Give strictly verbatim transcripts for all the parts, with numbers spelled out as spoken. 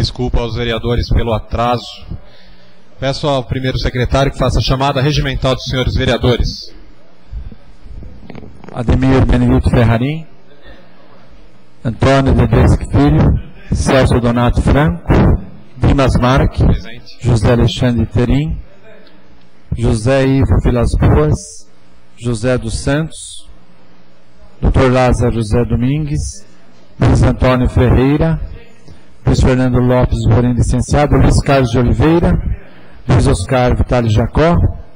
desculpa aos vereadores pelo atraso. Peço ao primeiro secretário que faça a chamada regimental dos senhores vereadores. Ademir Benedito Ferrarim, Antônio Dedeschi Filho, Celso Donato Franco, Dimas Marque, Presente. José Alexandre Terim, José Ivo Vilas Boas, José dos Santos, doutor Lázaro José Domingues, Luiz Antônio Ferreira, Luiz Fernando Lopes Morim, licenciado, Luiz Carlos de Oliveira, Luiz Oscar Vitale Jacó,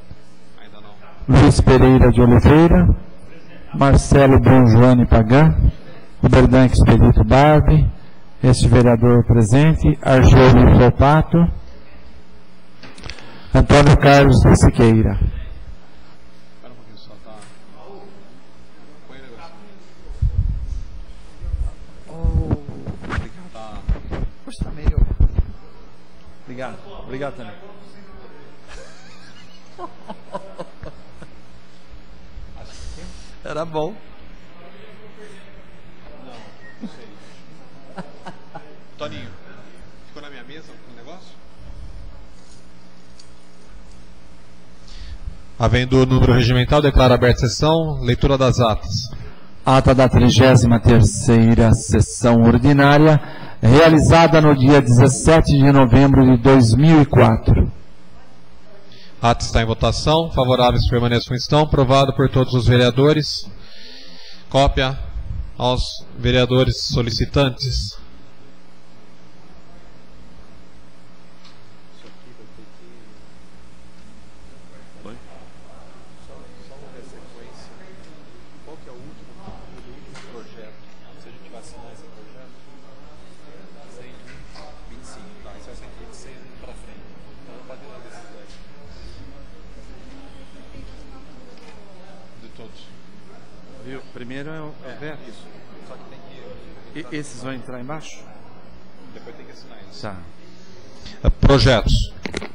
Luiz Pereira de Oliveira, Marcelo Bonjoane Pagan, Roberdan Expedito Barbi, este vereador presente, Argélio Volpato, Antônio Carlos de Siqueira. Obrigado. Obrigado também. Era bom. Não, não sei. Toninho, ficou na minha mesa o negócio? Havendo o número regimental, declaro aberta a sessão. Leitura das atas. Ata da trigésima terceira sessão ordinária, realizada no dia dezessete de novembro de dois mil e quatro. Ata está em votação. Favoráveis permaneçam como estão. Aprovado por todos os vereadores. Cópia aos vereadores solicitantes. Primeiro é o é, veto. Isso. Só que tem que... E, esses vão entrar embaixo? Depois tem que assinar isso. Tá. Projetos.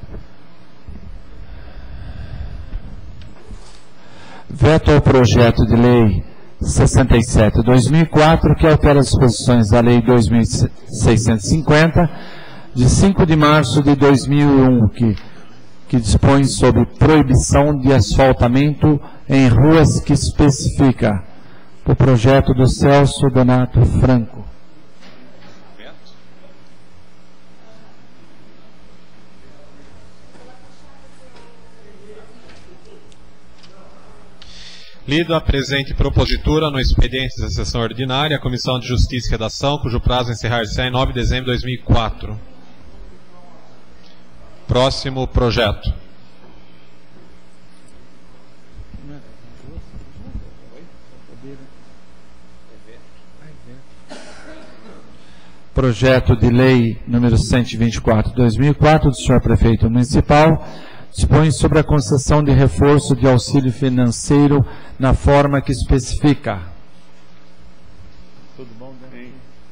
Veto ao projeto de lei sessenta e sete barra dois mil e quatro, que altera as disposições da lei dois mil seiscentos e cinquenta, de cinco de março de dois mil e um, que, que dispõe sobre proibição de asfaltamento em ruas, que especifica o projeto do Celso Donato Franco. Lida a presente propositura no expediente da sessão ordinária, a Comissão de Justiça e Redação, cujo prazo encerrar-se em nove de dezembro de dois mil e quatro. Próximo projeto. Projeto de lei número cento e vinte e quatro de dois mil e quatro, do senhor Prefeito Municipal, dispõe sobre a concessão de reforço de auxílio financeiro na forma que especifica. Tudo bom, né?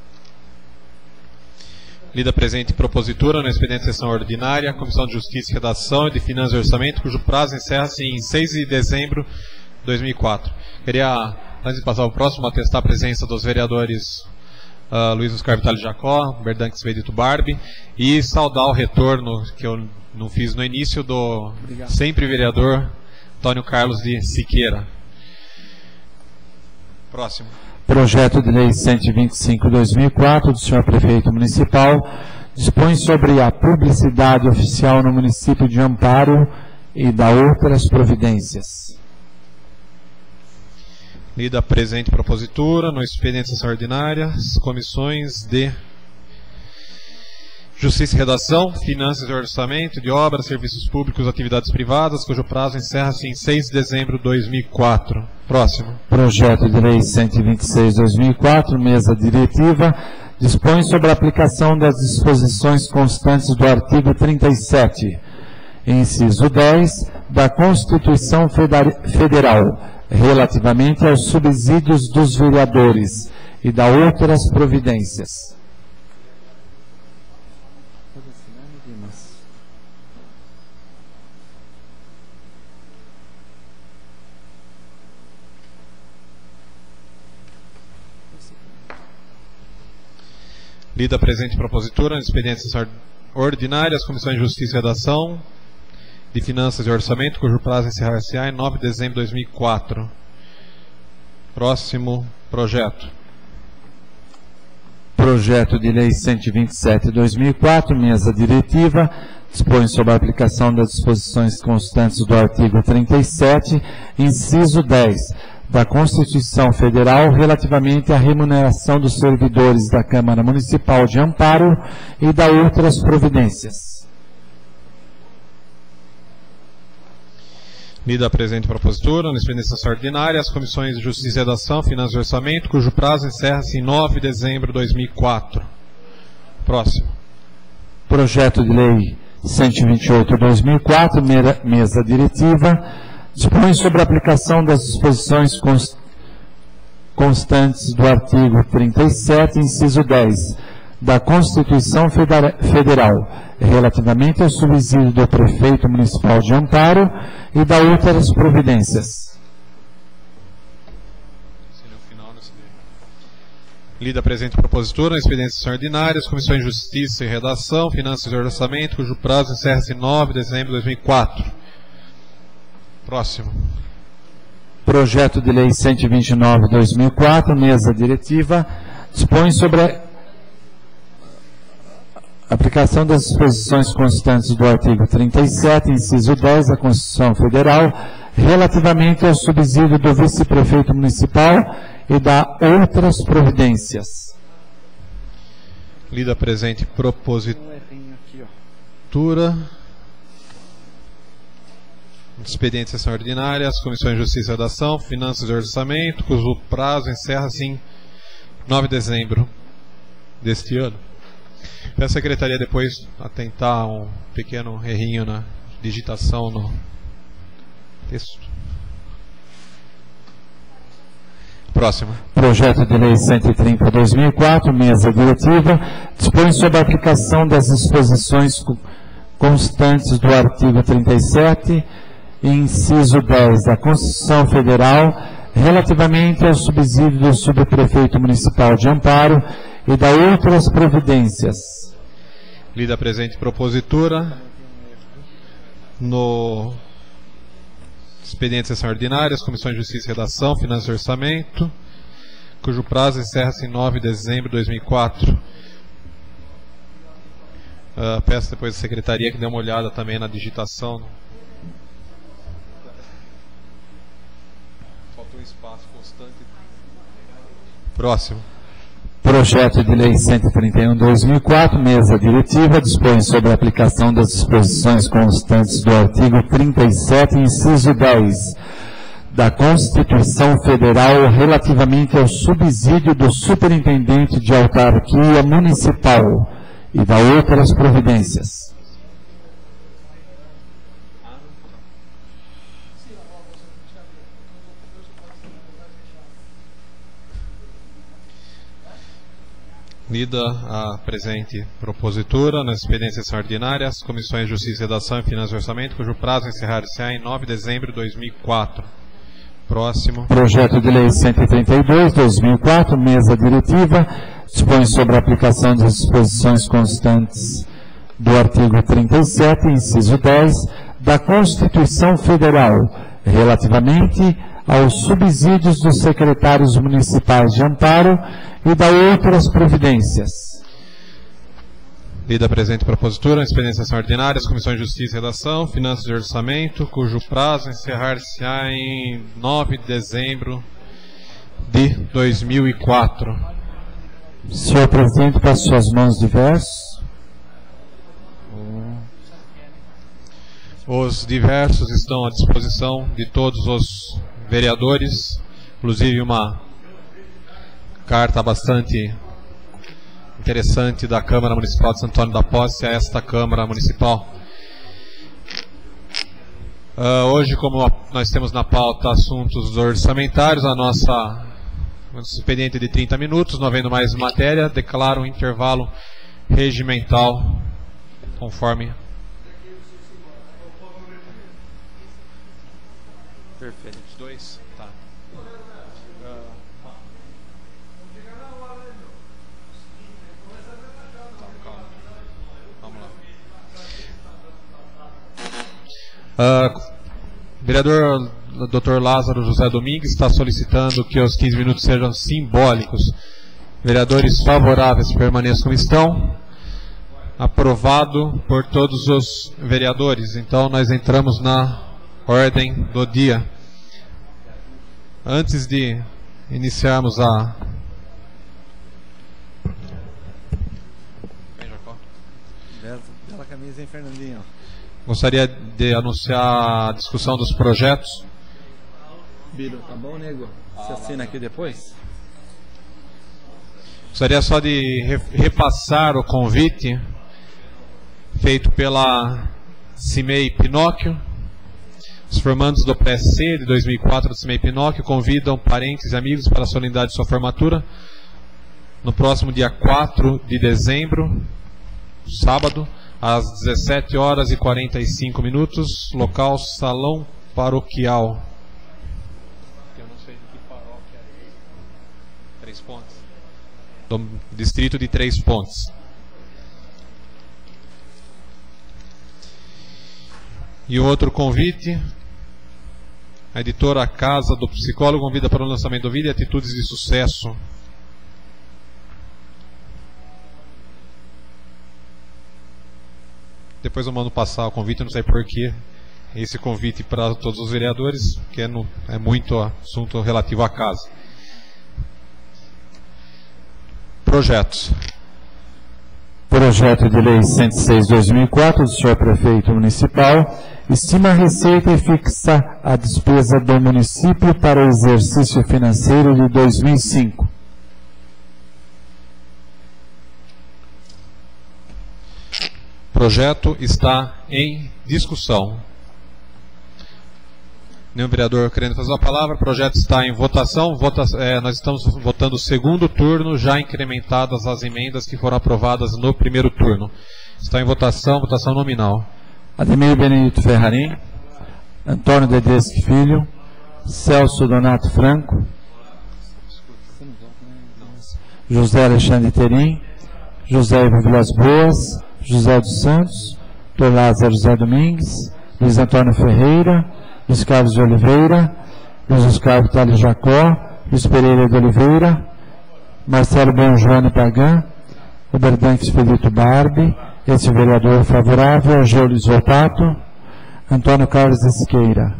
Lida a presente propositura no expediente de sessão ordinária, a Comissão de Justiça e Redação e de Finanças e Orçamento, cujo prazo encerra-se em seis de dezembro de dois mil e quatro. Queria, antes de passar ao próximo, atestar a presença dos vereadores Uh, Luiz Oscar Vitale Jacó, Berdanque Expedito Barbi, e saudar o retorno que eu não fiz no início do Obrigado. Sempre vereador Antônio Carlos de Siqueira. Próximo. Projeto de lei cento e vinte e cinco barra dois mil e quatro, do senhor Prefeito Municipal, dispõe sobre a publicidade oficial no município de Amparo e da outras providências. Lida a presente propositura no expediente de sessão ordinária, as comissões de Justiça e Redação, Finanças e Orçamento, de Obras, Serviços Públicos, Atividades Privadas, cujo prazo encerra-se em seis de dezembro de dois mil e quatro. Próximo. Projeto de lei cento e vinte e seis barra dois mil e quatro, mesa diretiva, dispõe sobre a aplicação das disposições constantes do artigo trinta e sete, inciso dez, da Constituição Federal, relativamente aos subsídios dos vereadores e da outras providências. Lida a presente propositura, nas expedientes ordinárias, Comissões de Justiça e Redação, de Finanças e Orçamento, cujo prazo encerrar-se-á em nove de dezembro de dois mil e quatro. Próximo projeto. Projeto de Lei cento e vinte e sete de dois mil e quatro, mesa diretiva, dispõe sobre a aplicação das disposições constantes do artigo trinta e sete, inciso dez, da Constituição Federal relativamente à remuneração dos servidores da Câmara Municipal de Amparo e da outras providências. Lida a presente propositura, nas expediências ordinárias, Comissões de Justiça e Redação, Finanças e Orçamento, cujo prazo encerra-se em nove de dezembro de dois mil e quatro. Próximo. Projeto de Lei cento e vinte e oito de dois mil e quatro, mesa diretiva, dispõe sobre a aplicação das disposições constantes do artigo trinta e sete, inciso dez, da Constituição Federal, relativamente ao subsídio do Prefeito Municipal de Amparo e da outras providências. Lida a presente propositura, nas expediências ordinárias, Comissões de Justiça e Redação, Finanças e Orçamento, cujo prazo encerra-se em nove de dezembro de dois mil e quatro. Próximo. Projeto de Lei cento e vinte e nove de dois mil e quatro, mesa diretiva, dispõe sobre a aplicação das disposições constantes do artigo trinta e sete, inciso dez da Constituição Federal, relativamente ao subsídio do vice-prefeito municipal e da outras providências. Lida a presente propositura, expediente sessão ordinária, as Comissões de Justiça e Redação, Finanças e Orçamento, cujo prazo encerra-se em nove de dezembro deste ano. Peço à Secretaria depois atentar um pequeno errinho na digitação no texto. Próximo. Projeto de Lei cento e trinta de dois mil e quatro, mesa diretiva, dispõe sobre a aplicação das disposições constantes do artigo trinta e sete, inciso dez da Constituição Federal, relativamente ao subsídio do subprefeito municipal de Amparo e da outras providências. Lida a presente propositura, no expediente sessão ordinária, as Comissões de Justiça e Redação, Finanças e Orçamento, cujo prazo encerra-se em nove de dezembro de dois mil e quatro. Uh, peço depois à Secretaria que dê uma olhada também na digitação. Faltou espaço constante. Próximo. Projeto de Lei cento e trinta e um de dois mil e quatro, mesa diretiva, dispõe sobre a aplicação das disposições constantes do artigo trinta e sete, inciso dez, da Constituição Federal relativamente ao subsídio do superintendente de autarquia municipal e da outras providências. Lida a presente propositura, nas expediências ordinárias, Comissões de Justiça e Redação e Finanças e Orçamento, cujo prazo encerrar-se-á em nove de dezembro de dois mil e quatro. Próximo. Projeto de Lei cento e trinta e dois de dois mil e quatro, mesa diretiva, dispõe sobre a aplicação das disposições constantes do artigo trinta e sete, inciso dez, da Constituição Federal, relativamente aos subsídios dos secretários municipais de Amparo e da outras providências. Lida a presente propositura, nas expediências ordinárias, Comissões de Justiça e Redação, Finanças e Orçamento, cujo prazo encerrar-se-á em nove de dezembro de dois mil e quatro. Senhor Presidente, passo suas mãos diversos. Os diversos estão à disposição de todos os vereadores, inclusive uma carta bastante interessante da Câmara Municipal de Santo Antônio da Posse a esta Câmara Municipal. Uh, hoje, como nós temos na pauta assuntos orçamentários, a nossa nosso expediente de trinta minutos, não havendo mais matéria, declaro um intervalo regimental conforme. Perfeito. Os dois? Tá. Uh, Uh, vereador doutor Lázaro José Domingues está solicitando que os quinze minutos sejam simbólicos. Vereadores favoráveis permaneçam como estão. Aprovado por todos os vereadores. Então nós entramos na ordem do dia. Antes de iniciarmos a Bela camisa, hein, Fernandinho? Gostaria de anunciar a discussão dos projetos. Biro, tá bom, nego? Você assina aqui depois? Gostaria só de re repassar o convite feito pela CIMEI Pinóquio. Os formandos do pré-C de dois mil e quatro do CIMEI Pinóquio convidam parentes e amigos para a solenidade de sua formatura no próximo dia quatro de dezembro, sábado, às dezessete horas e quarenta e cinco minutos, local Salão Paroquial. Eu não sei de que paróquia é. Três Pontes. Do distrito de Três Pontes. E outro convite, a editora Casa do Psicólogo convida para o lançamento do vídeo Atitudes de Sucesso. Depois eu mando passar o convite, não sei porquê, esse convite para todos os vereadores, que é, no, é muito assunto relativo à casa. Projetos. Projeto de Lei cento e seis de dois mil e quatro do senhor Prefeito Municipal estima a receita e fixa a despesa do município para o exercício financeiro de dois mil e cinco. O projeto está em discussão. Nenhum vereador querendo fazer a palavra. O projeto está em votação. Vota, é, nós estamos votando o segundo turno, já incrementadas as emendas que foram aprovadas no primeiro turno. Está em votação, votação nominal. Ademir Benedito Ferrarim, Antônio Dedeschi Filho, Celso Donato Franco, José Alexandre Terim, José Ivo Vilas Boas, José dos Santos, doutor Lázaro José Domingues, Luiz Antônio Ferreira, Luiz Carlos de Oliveira, Luiz Oscar Vitale Jacó, Luiz Pereira de Oliveira, Marcelo Bonjoane Pagan, Oberdan Expedito Barbi, esse vereador favorável, Geulis Volpato, Antônio Carlos Esqueira.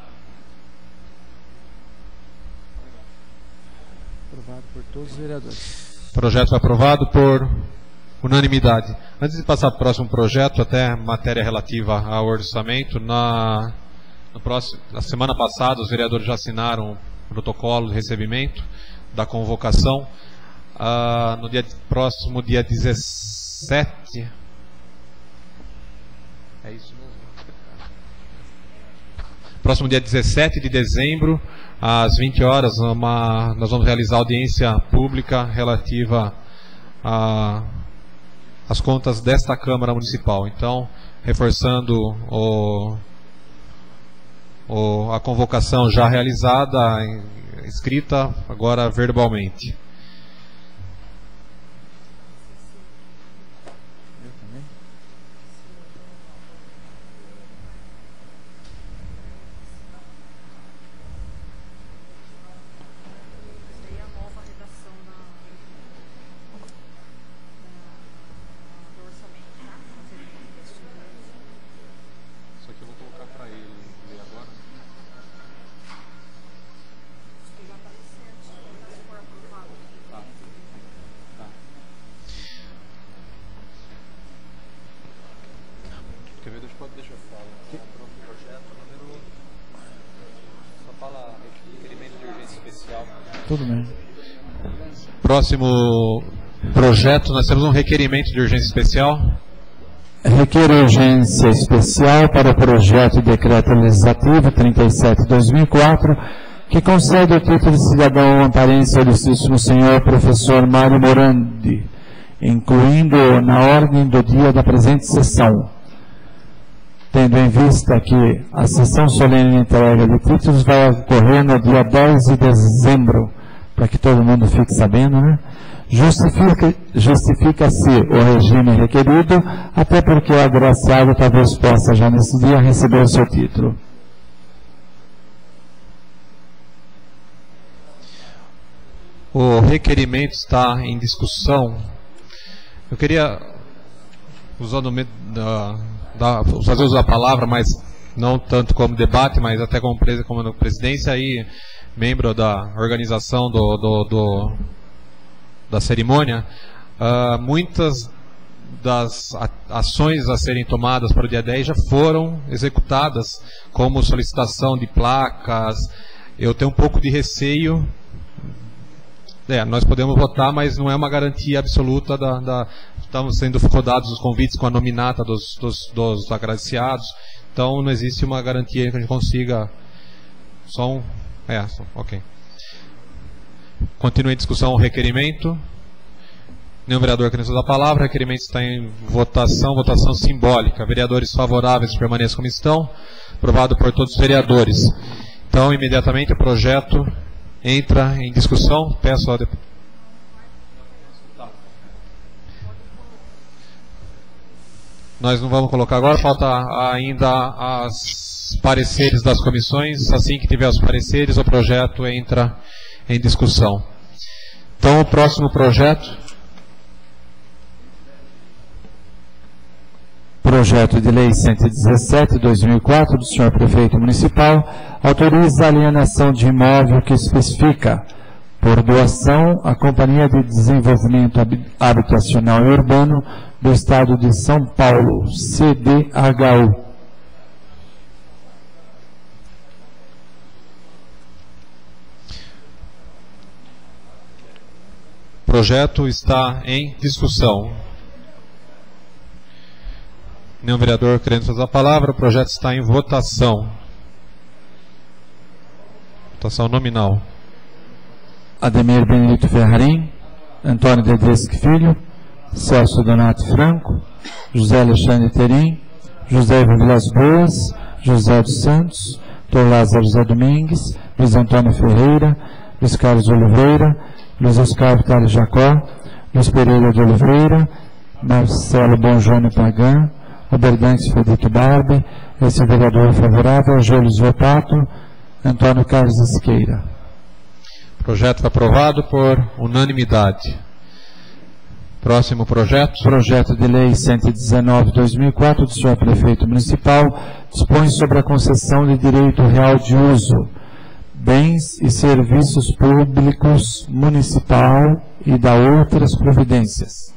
Aprovado por todos os vereadores. O projeto foi aprovado por unanimidade. Antes de passar para o próximo projeto, até matéria relativa ao orçamento, na, no próximo, na semana passada os vereadores já assinaram o protocolo de recebimento da convocação. Ah, no dia próximo, dia dezessete. É isso mesmo? Próximo dia dezessete de dezembro, às vinte horas, uma, nós vamos realizar audiência pública relativa a as contas desta Câmara Municipal. Então, reforçando o, o, a convocação já realizada, escrita, agora verbalmente. Tudo bem. Próximo projeto, nós temos um requerimento de urgência especial. Requer urgência especial para o projeto de decreto legislativo trinta e sete de dois mil e quatro, que concede o título de cidadão amparense ao ilustríssimo senhor professor Mário Morandi, incluindo na ordem do dia da presente sessão. Tendo em vista que a sessão solene de entrega de títulos vai ocorrer no dia dez de dezembro, para que todo mundo fique sabendo, né? Justifica, justifica-se o regime requerido, até porque o agraciado talvez possa já nesse dia receber o seu título. O requerimento está em discussão. Eu queria, usando da, da, fazer uso da palavra, mas não tanto como debate, mas até como, como presidência e membro da organização do, do, do, da cerimônia, uh, muitas das ações a serem tomadas para o dia dez já foram executadas, como solicitação de placas. Eu tenho um pouco de receio. É, nós podemos votar, mas não é uma garantia absoluta da, da estamos sendo rodados os convites com a nominata dos, dos, dos agraciados, então não existe uma garantia que a gente consiga só um, é, ok. Continua em discussão o requerimento. Nenhum vereador querendo usar a palavra, o requerimento está em votação, votação simbólica. Vereadores favoráveis permaneçam como estão, aprovado por todos os vereadores. Então, imediatamente o projeto entra em discussão. Peço a deputada. Nós não vamos colocar agora, falta ainda os pareceres das comissões. Assim que tiver os pareceres, o projeto entra em discussão. Então, o próximo projeto. Projeto de Lei cento e dezessete, dois mil e quatro, do senhor Prefeito Municipal, autoriza a alienação de imóvel que especifica, por doação, a Companhia de Desenvolvimento Habitacional e Urbano do Estado de São Paulo, C D H U. O projeto está em discussão. Nenhum vereador querendo fazer a palavra, o projeto está em votação. Votação nominal. Ademir Benedito Ferrarim, Antônio Dedeschi Filho, Celso Donato Franco, José Alexandre Terim, José Ivo Vilas Boas, José dos Santos, doutor Lázaro José Domingues, Luiz Antônio Ferreira, Luiz Carlos Oliveira, Luiz Oscar Vitale Jacó, Luiz Pereira de Oliveira, Marcelo Bonjônio Pagan, Roberdantes Federico Barbe, esse vereador favorável, Gêlios Votato, Antônio Carlos Esqueira. O projeto foi aprovado por unanimidade. Próximo projeto. Projeto de Lei cento e dezenove, dois mil e quatro, do senhor Prefeito Municipal, dispõe sobre a concessão de direito real de uso, bens e serviços públicos municipal e da outras providências.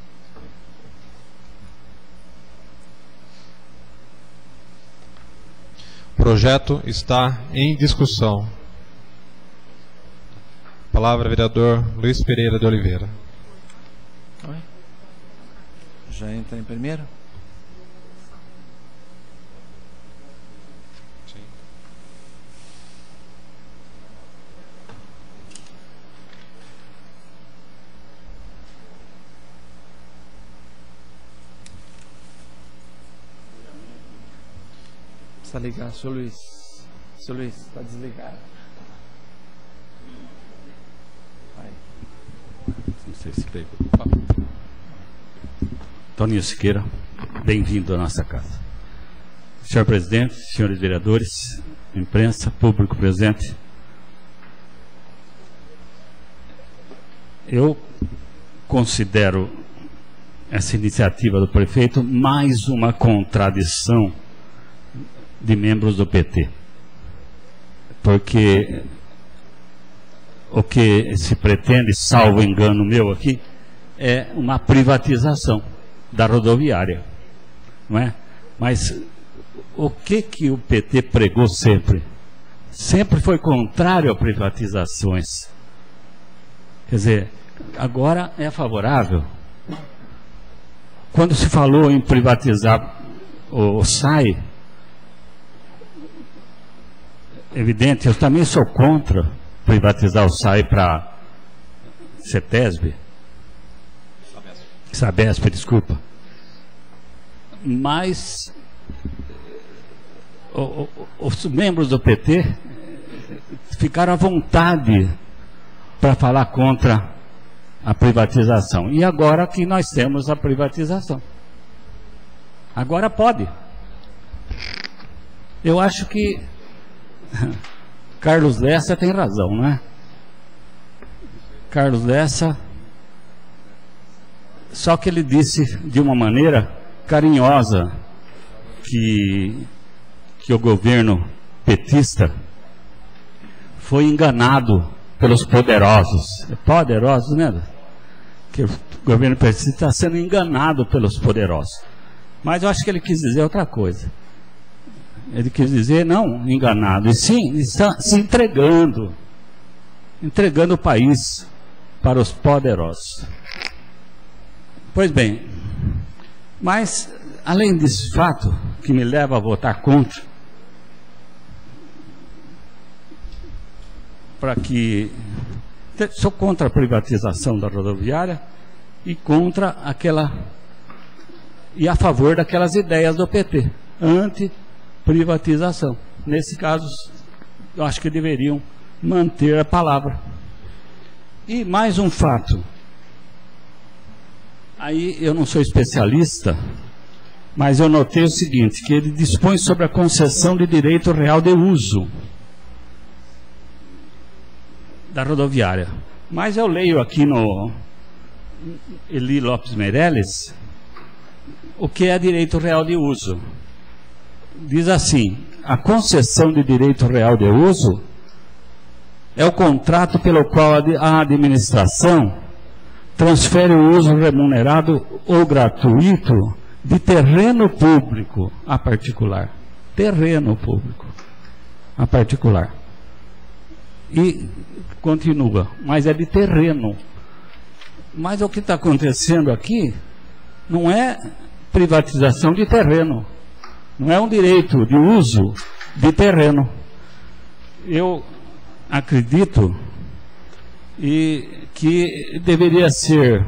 O projeto está em discussão. Palavra, vereador Luiz Pereira de Oliveira. Oi? Já entra em primeiro? Sim. Precisa ligar, seu Luiz. Seu Luiz, está desligado. Vai. Não sei se pegou. Toninho Siqueira, bem-vindo à nossa casa. Senhor presidente, senhores vereadores, imprensa, público presente. Eu considero essa iniciativa do prefeito mais uma contradição de membros do P T, porque o que se pretende, salvo engano meu aqui, é uma privatização da rodoviária, não é? Mas o que que o P T pregou sempre? Sempre foi contrário a privatizações. Quer dizer, agora é favorável. Quando se falou em privatizar o S A I, evidente, eu também sou contra privatizar o S A I para CETESB, Sabesp, desculpa. Mas o, o, os membros do P T ficaram à vontade para falar contra a privatização. E agora que nós temos a privatização. Agora pode. Eu acho que Carlos Lessa tem razão, não é? Carlos Lessa, só que ele disse de uma maneira carinhosa que, que o governo petista foi enganado pelos poderosos. Poderosos, né? Que o governo petista está sendo enganado pelos poderosos. Mas eu acho que ele quis dizer outra coisa. Ele quis dizer, não enganado, e sim, está se entregando, entregando o país para os poderosos. Pois bem, mas, além desse fato, que me leva a votar contra, para que, sou contra a privatização da rodoviária e contra aquela, e a favor daquelas ideias do P T, anti-privatização. Nesse caso, eu acho que deveriam manter a palavra. E mais um fato, aí eu não sou especialista, mas eu notei o seguinte, que ele dispõe sobre a concessão de direito real de uso da rodoviária. Mas eu leio aqui no Eli Lopes Meirelles o que é direito real de uso. Diz assim, a concessão de direito real de uso é o contrato pelo qual a administração transfere o uso remunerado ou gratuito de terreno público a particular. Terreno público a particular. E continua, mas é de terreno. Mas o que está acontecendo aqui não é privatização de terreno. Não é um direito de uso de terreno. Eu acredito e que deveria ser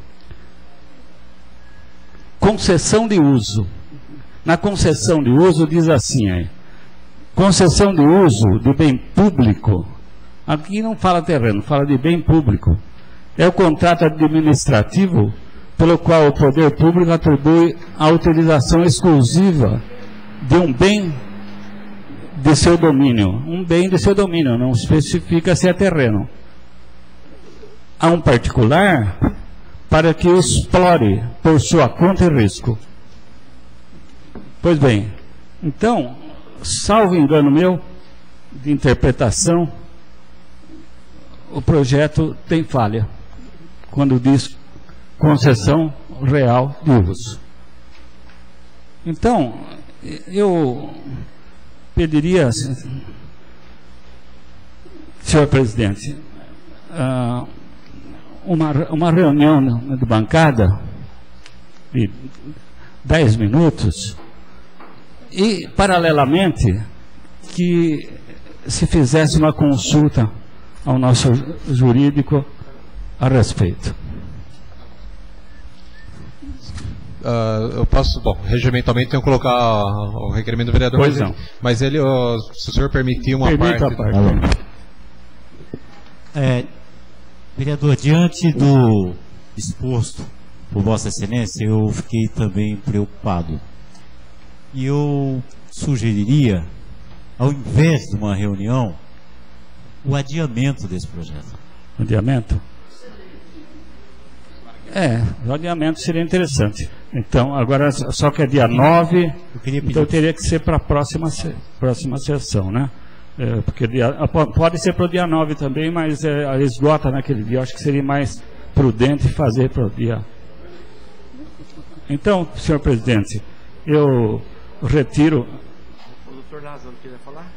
concessão de uso. Na concessão de uso diz assim aí, concessão de uso de bem público, aqui não fala terreno, fala de bem público, é o contrato administrativo pelo qual o poder público atribui a utilização exclusiva de um bem de seu domínio, um bem de seu domínio, não especifica se é terreno, a um particular para que o explore por sua conta e risco. Pois bem, então, salvo engano meu de interpretação, o projeto tem falha quando diz concessão real de uso. Então, eu pediria, senhor presidente, uma, uma reunião de bancada de dez minutos e, paralelamente, que se fizesse uma consulta ao nosso jurídico a respeito. Uh, eu posso, bom, regimentalmente tenho que colocar o requerimento do vereador, pois mas, não. mas ele, uh, se o senhor permitir uma Permita parte... a parte. É, vereador, diante do exposto por Vossa Excelência, eu fiquei também preocupado. E eu sugeriria, ao invés de uma reunião, o adiamento desse projeto. Adiamento? É, o adiamento seria interessante. Então, agora, só que é dia nove, eu queria pedir... então teria que ser para a próxima, próxima sessão, né? É, porque dia, pode ser para o dia nove também, mas é, esgota naquele dia. Eu acho que seria mais prudente fazer para o dia. Então, senhor presidente, eu retiro... O doutor Lázaro queria falar?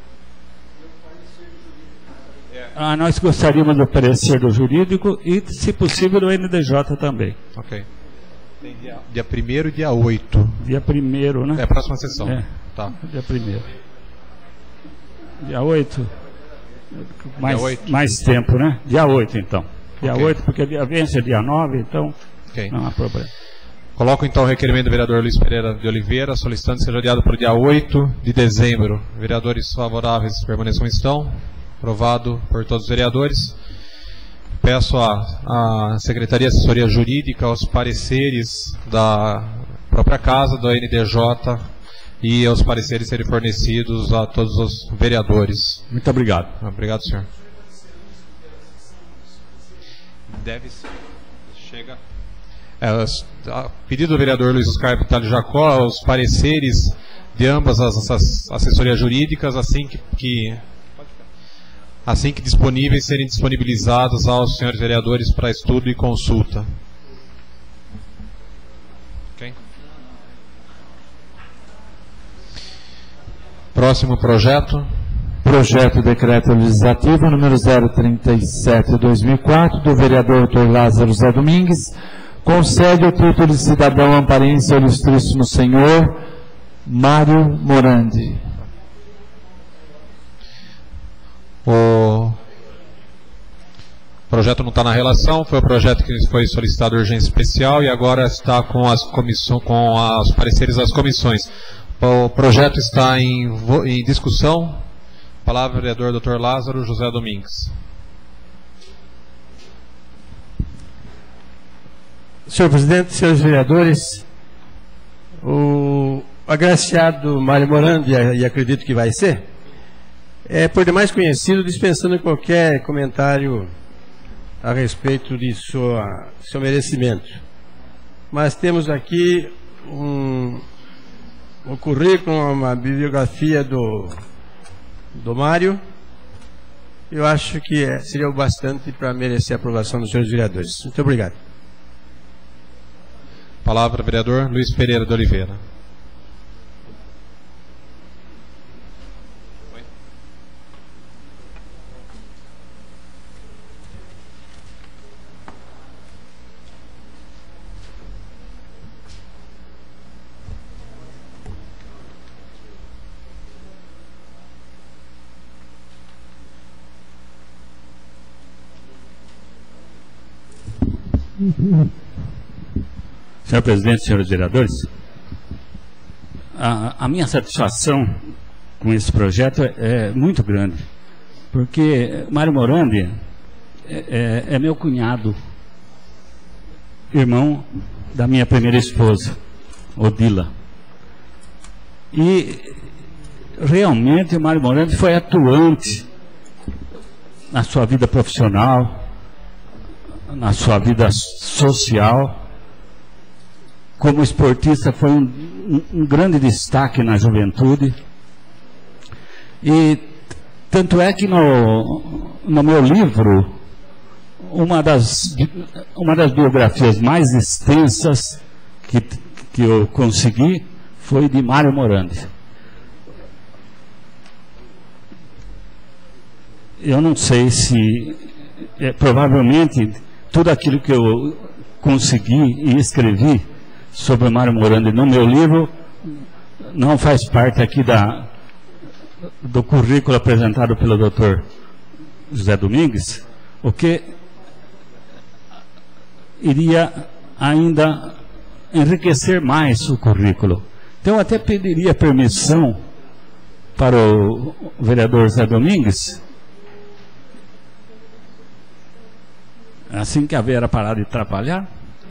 Ah, nós gostaríamos do parecer do jurídico e, se possível, do N D J também. Ok. Tem dia, dia primeiro e dia oito. Dia primeiro, né? É a próxima sessão. É, tá. Dia primeiro. Dia oito. Mais, dia oito. mais tempo, né? Dia oito, então. Dia Okay. oito, porque dia vence é dia nove, então Ok. não há problema. Coloco então o requerimento do vereador Luiz Pereira de Oliveira, solicitando que seja adiado para o dia oito de dezembro. Vereadores favoráveis permaneçam estão. Aprovado por todos os vereadores. peço à Secretaria de Assessoria Jurídica os pareceres da própria casa, do N D J, e os pareceres serem fornecidos a todos os vereadores. Muito obrigado. Obrigado, senhor. Deve ser. Chega. É, a pedido do vereador Luiz Oscar Vitale Jacó, os pareceres de ambas as, as assessorias jurídicas, assim que, que, assim que disponíveis, serem disponibilizados aos senhores vereadores para estudo e consulta. Okay. Próximo projeto. Projeto Decreto Legislativo número zero trinta e sete de dois mil e quatro, do vereador doutor Lázaro Zé Domingues, concede o título de cidadão amparense ao ilustríssimo senhor Mário Morandi. O projeto não está na relação, foi o projeto que foi solicitado urgência especial e agora está com, as comissão, com os pareceres das comissões. O projeto está em, em discussão. Palavra, vereador doutor Lázaro José Domingues. Senhor presidente, senhores vereadores, o agraciado Mário Morandi, e acredito que vai ser, é por demais conhecido, dispensando qualquer comentário a respeito de sua, seu merecimento. Mas temos aqui um, um currículo, uma bibliografia do, do Mário. Eu acho que é, seria o bastante para merecer a aprovação dos senhores vereadores. Muito obrigado. Palavra, vereador Luiz Pereira de Oliveira. Senhor presidente, senhores vereadores, a, a minha satisfação com esse projeto é, é muito grande, porque Mário Morandi é, é, é meu cunhado, irmão da minha primeira esposa, Odila. E realmente o Mário Morandi foi atuante na sua vida profissional, na sua vida social. Como esportista foi um, um, um grande destaque na juventude. E tanto é que no, no meu livro, uma das, uma das biografias mais extensas que, que eu consegui foi de Mário Morandi. Eu não sei se, é, provavelmente, tudo aquilo que eu consegui e escrevi sobre Mário Morandi no meu livro não faz parte aqui da, do currículo apresentado pelo doutor José Domingues, o que iria ainda enriquecer mais o currículo. Então eu até pediria permissão para o vereador José Domingues, assim que a Vera parar de atrapalhar.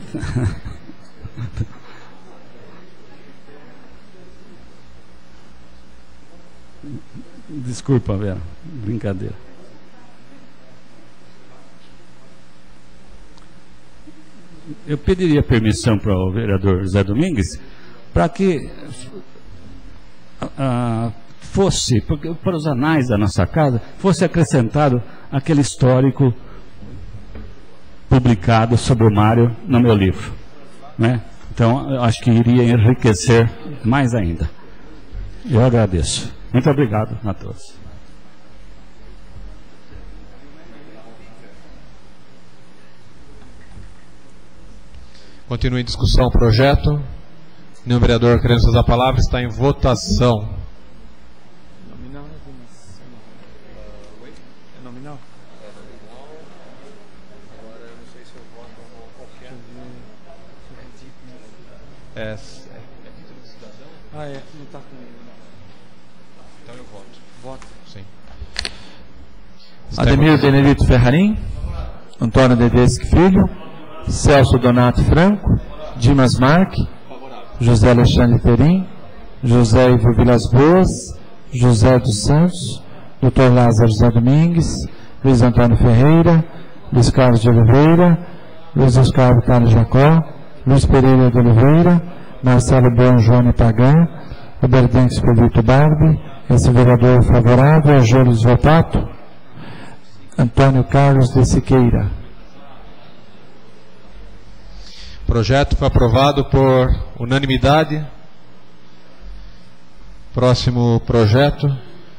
Desculpa, Vera, brincadeira. Eu pediria permissão para o vereador José Domingues para que uh, fosse, porque, para os anais da nossa casa, fosse acrescentado aquele histórico publicado sobre o Mário no meu livro, né? Então, eu acho que iria enriquecer mais ainda. Eu agradeço. Muito obrigado a todos. Continua em discussão o projeto. Nenhum vereador querendo usar a palavra, está em votação. Nominal, né? É nominal? Agora eu não sei se eu voto ou qualquer. É, é, é título de cidadão? Ah, é. Não está com ele, não. Então eu voto. Voto. Sim. Ademir Benedito Ferrarim. Antônio Dedeschi Filho, Celso Donato Franco, Dimas Marque, José Alexandre Perim, José Ivo Vilas Boas, José dos Santos, doutor Lázaro José Domingues, Luiz Antônio Ferreira, Luiz Carlos de Oliveira, Luiz Oscar Vitale Jacó, Luiz Pereira de Oliveira, Marcelo Bonjone Pagan, Roberto Expedito Barbi, esse vereador favorável é Júlio Votato, Antônio Carlos de Siqueira. O projeto foi aprovado por unanimidade. Próximo projeto.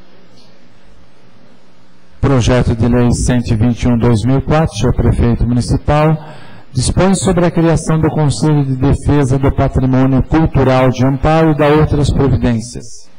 Projeto de Lei cento e vinte e um barra dois mil e quatro, senhor Prefeito Municipal, dispõe sobre a criação do Conselho de Defesa do Patrimônio Cultural de Amparo e da outras providências.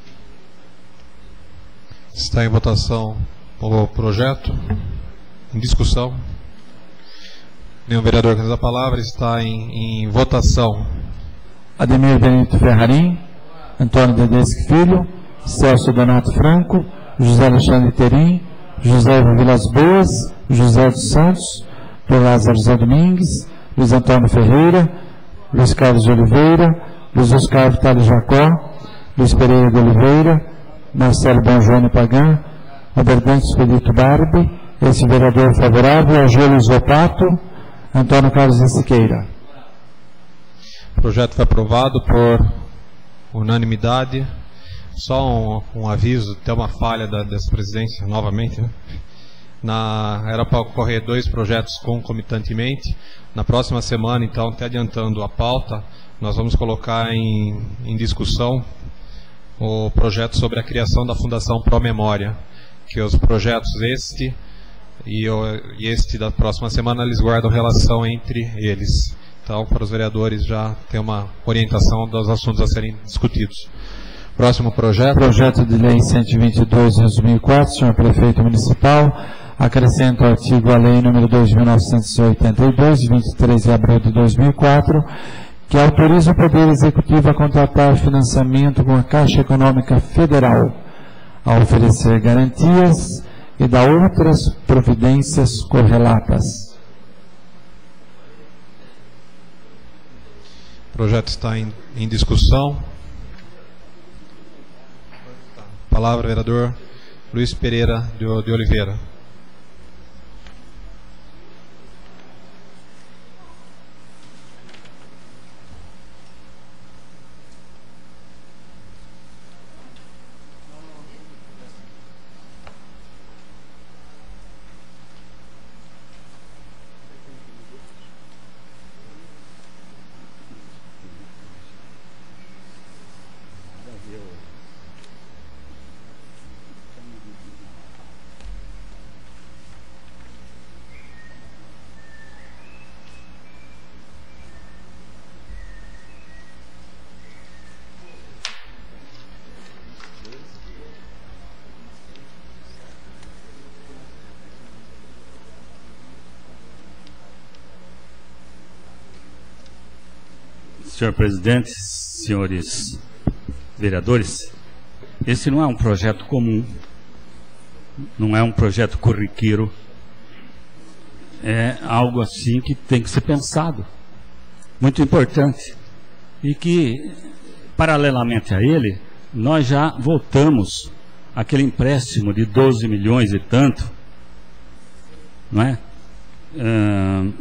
Está em votação o projeto. Em discussão. Nenhum vereador quer dar a palavra. Está em, em votação. Ademir Benito Ferrarim, Antônio Dedeschi Filho, Celso Donato Franco, José Alexandre Terim, José Ivo Vilas Boas, José dos Santos, doutor Lázaro José Domingues, Luiz Antônio Ferreira, Luiz Carlos de Oliveira, Luiz Oscar Vitale Jacó, Luiz Pereira de Oliveira, Marcelo Bonjone Pagan, Roberto Expedito Barbi, esse vereador favorável é Júlio Votato, Antônio Carlos de Siqueira. O projeto foi aprovado por unanimidade. Só um, um aviso, tem uma falha da, dessa presidência, novamente, né? Na, era para ocorrer dois projetos concomitantemente. Na próxima semana, então, até adiantando a pauta, nós vamos colocar em, em discussão o projeto sobre a criação da Fundação Pro Memória, que os projetos este e, o, e este da próxima semana, eles guardam relação entre eles. Então, para os vereadores já ter uma orientação dos assuntos a serem discutidos. Próximo projeto. Projeto de Lei cento e vinte e dois barra dois mil e quatro, senhor Prefeito Municipal, acrescenta o artigo à Lei número dois mil novecentos e oitenta e dois, de vinte e três de abril de dois mil e quatro, que autoriza o Poder Executivo a contratar financiamento com a Caixa Econômica Federal, a oferecer garantias e dar outras providências correlatas. O projeto está em, em discussão. Palavra, vereador Luiz Pereira de, de Oliveira. Senhor presidente, senhores vereadores, esse não é um projeto comum, não é um projeto corriqueiro, é algo assim que tem que ser pensado, muito importante, e que, paralelamente a ele, nós já votamos aquele empréstimo de doze milhões e tanto, não é? Hum,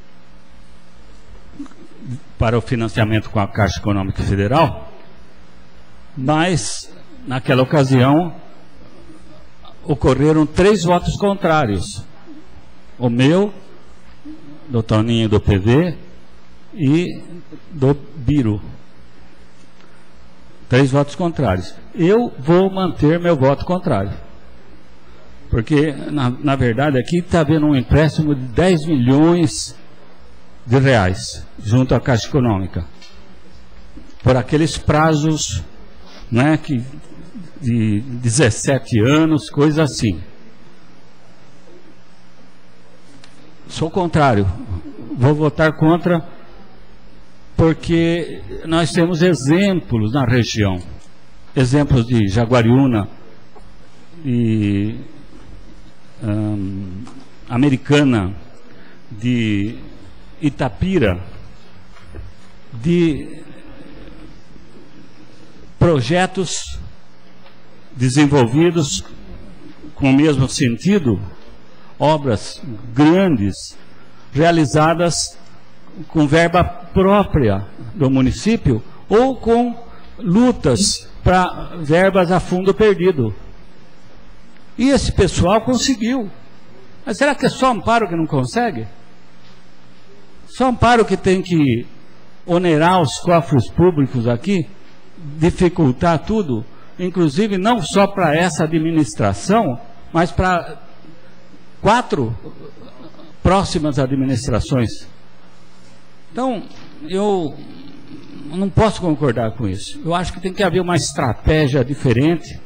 para o financiamento com a Caixa Econômica Federal, mas naquela ocasião ocorreram três votos contrários, o meu, do Toninho do P V e do Biro, três votos contrários. Eu vou manter meu voto contrário, porque na, na verdade aqui está havendo um empréstimo de dez milhões de reais junto à Caixa Econômica por aqueles prazos, né, que de dezessete anos, coisa assim. Sou contrário, vou votar contra, porque nós temos exemplos na região, exemplos de Jaguariúna e hum, Americana, de Itapira, de projetos desenvolvidos com o mesmo sentido, obras grandes, realizadas com verba própria do município ou com lutas para verbas a fundo perdido. E esse pessoal conseguiu. Mas será que é só Amparo que não consegue? Só Amparo que tem que onerar os cofres públicos aqui, dificultar tudo, inclusive não só para essa administração, mas para quatro próximas administrações. Então, eu não posso concordar com isso. Eu acho que tem que haver uma estratégia diferente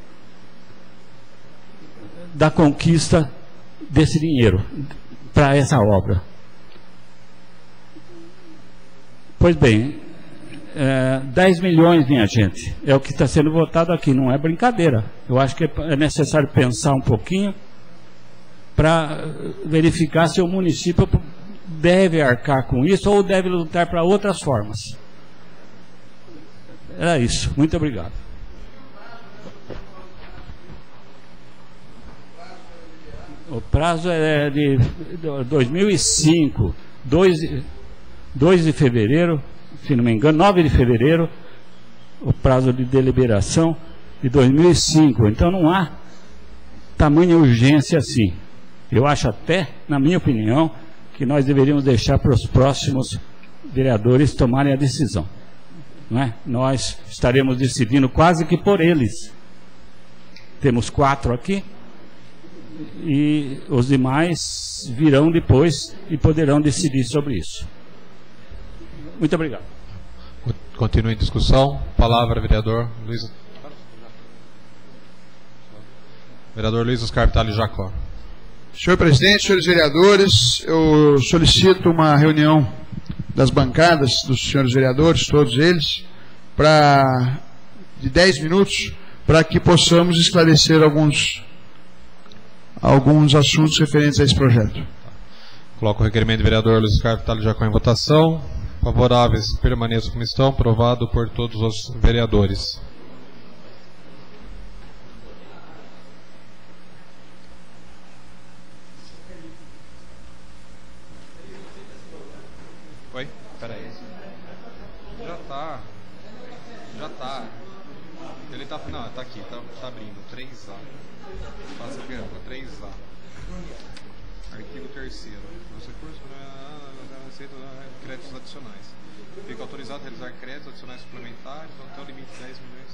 da conquista desse dinheiro para essa obra. Pois bem, é, dez milhões, minha gente, é o que está sendo votado aqui, não é brincadeira. Eu acho que é necessário pensar um pouquinho para verificar se o município deve arcar com isso ou deve lutar para outras formas. Era isso. Muito obrigado. O prazo é de dois mil e cinco, dois de fevereiro, se não me engano, nove de fevereiro, o prazo de deliberação de dois mil e cinco. Então não há tamanha urgência assim. Eu acho até, na minha opinião, que nós deveríamos deixar para os próximos vereadores tomarem a decisão. Não é? Nós estaremos decidindo quase que por eles. Temos quatro aqui e os demais virão depois e poderão decidir sobre isso. Muito obrigado. Continua em discussão. Palavra, vereador Luiz. Vereador Luiz Oscar Vitale Jacó. Senhor presidente, senhores vereadores, eu solicito uma reunião das bancadas dos senhores vereadores, todos eles, para de dez minutos, para que possamos esclarecer alguns, alguns assuntos referentes a esse projeto. Coloco o requerimento do vereador Luiz Oscar Vitale Jacó em votação. Favoráveis permaneçam como estão, aprovado por todos os vereadores. Oi? Peraí. Já tá. Já tá. Ele tá. Não, tá aqui, tá, tá abrindo. três A. Passa aqui, três A. Artigo terceiro. Os recursos aceitam créditos adicionais. Fica autorizado a realizar créditos adicionais suplementares até o limite de dez milhões.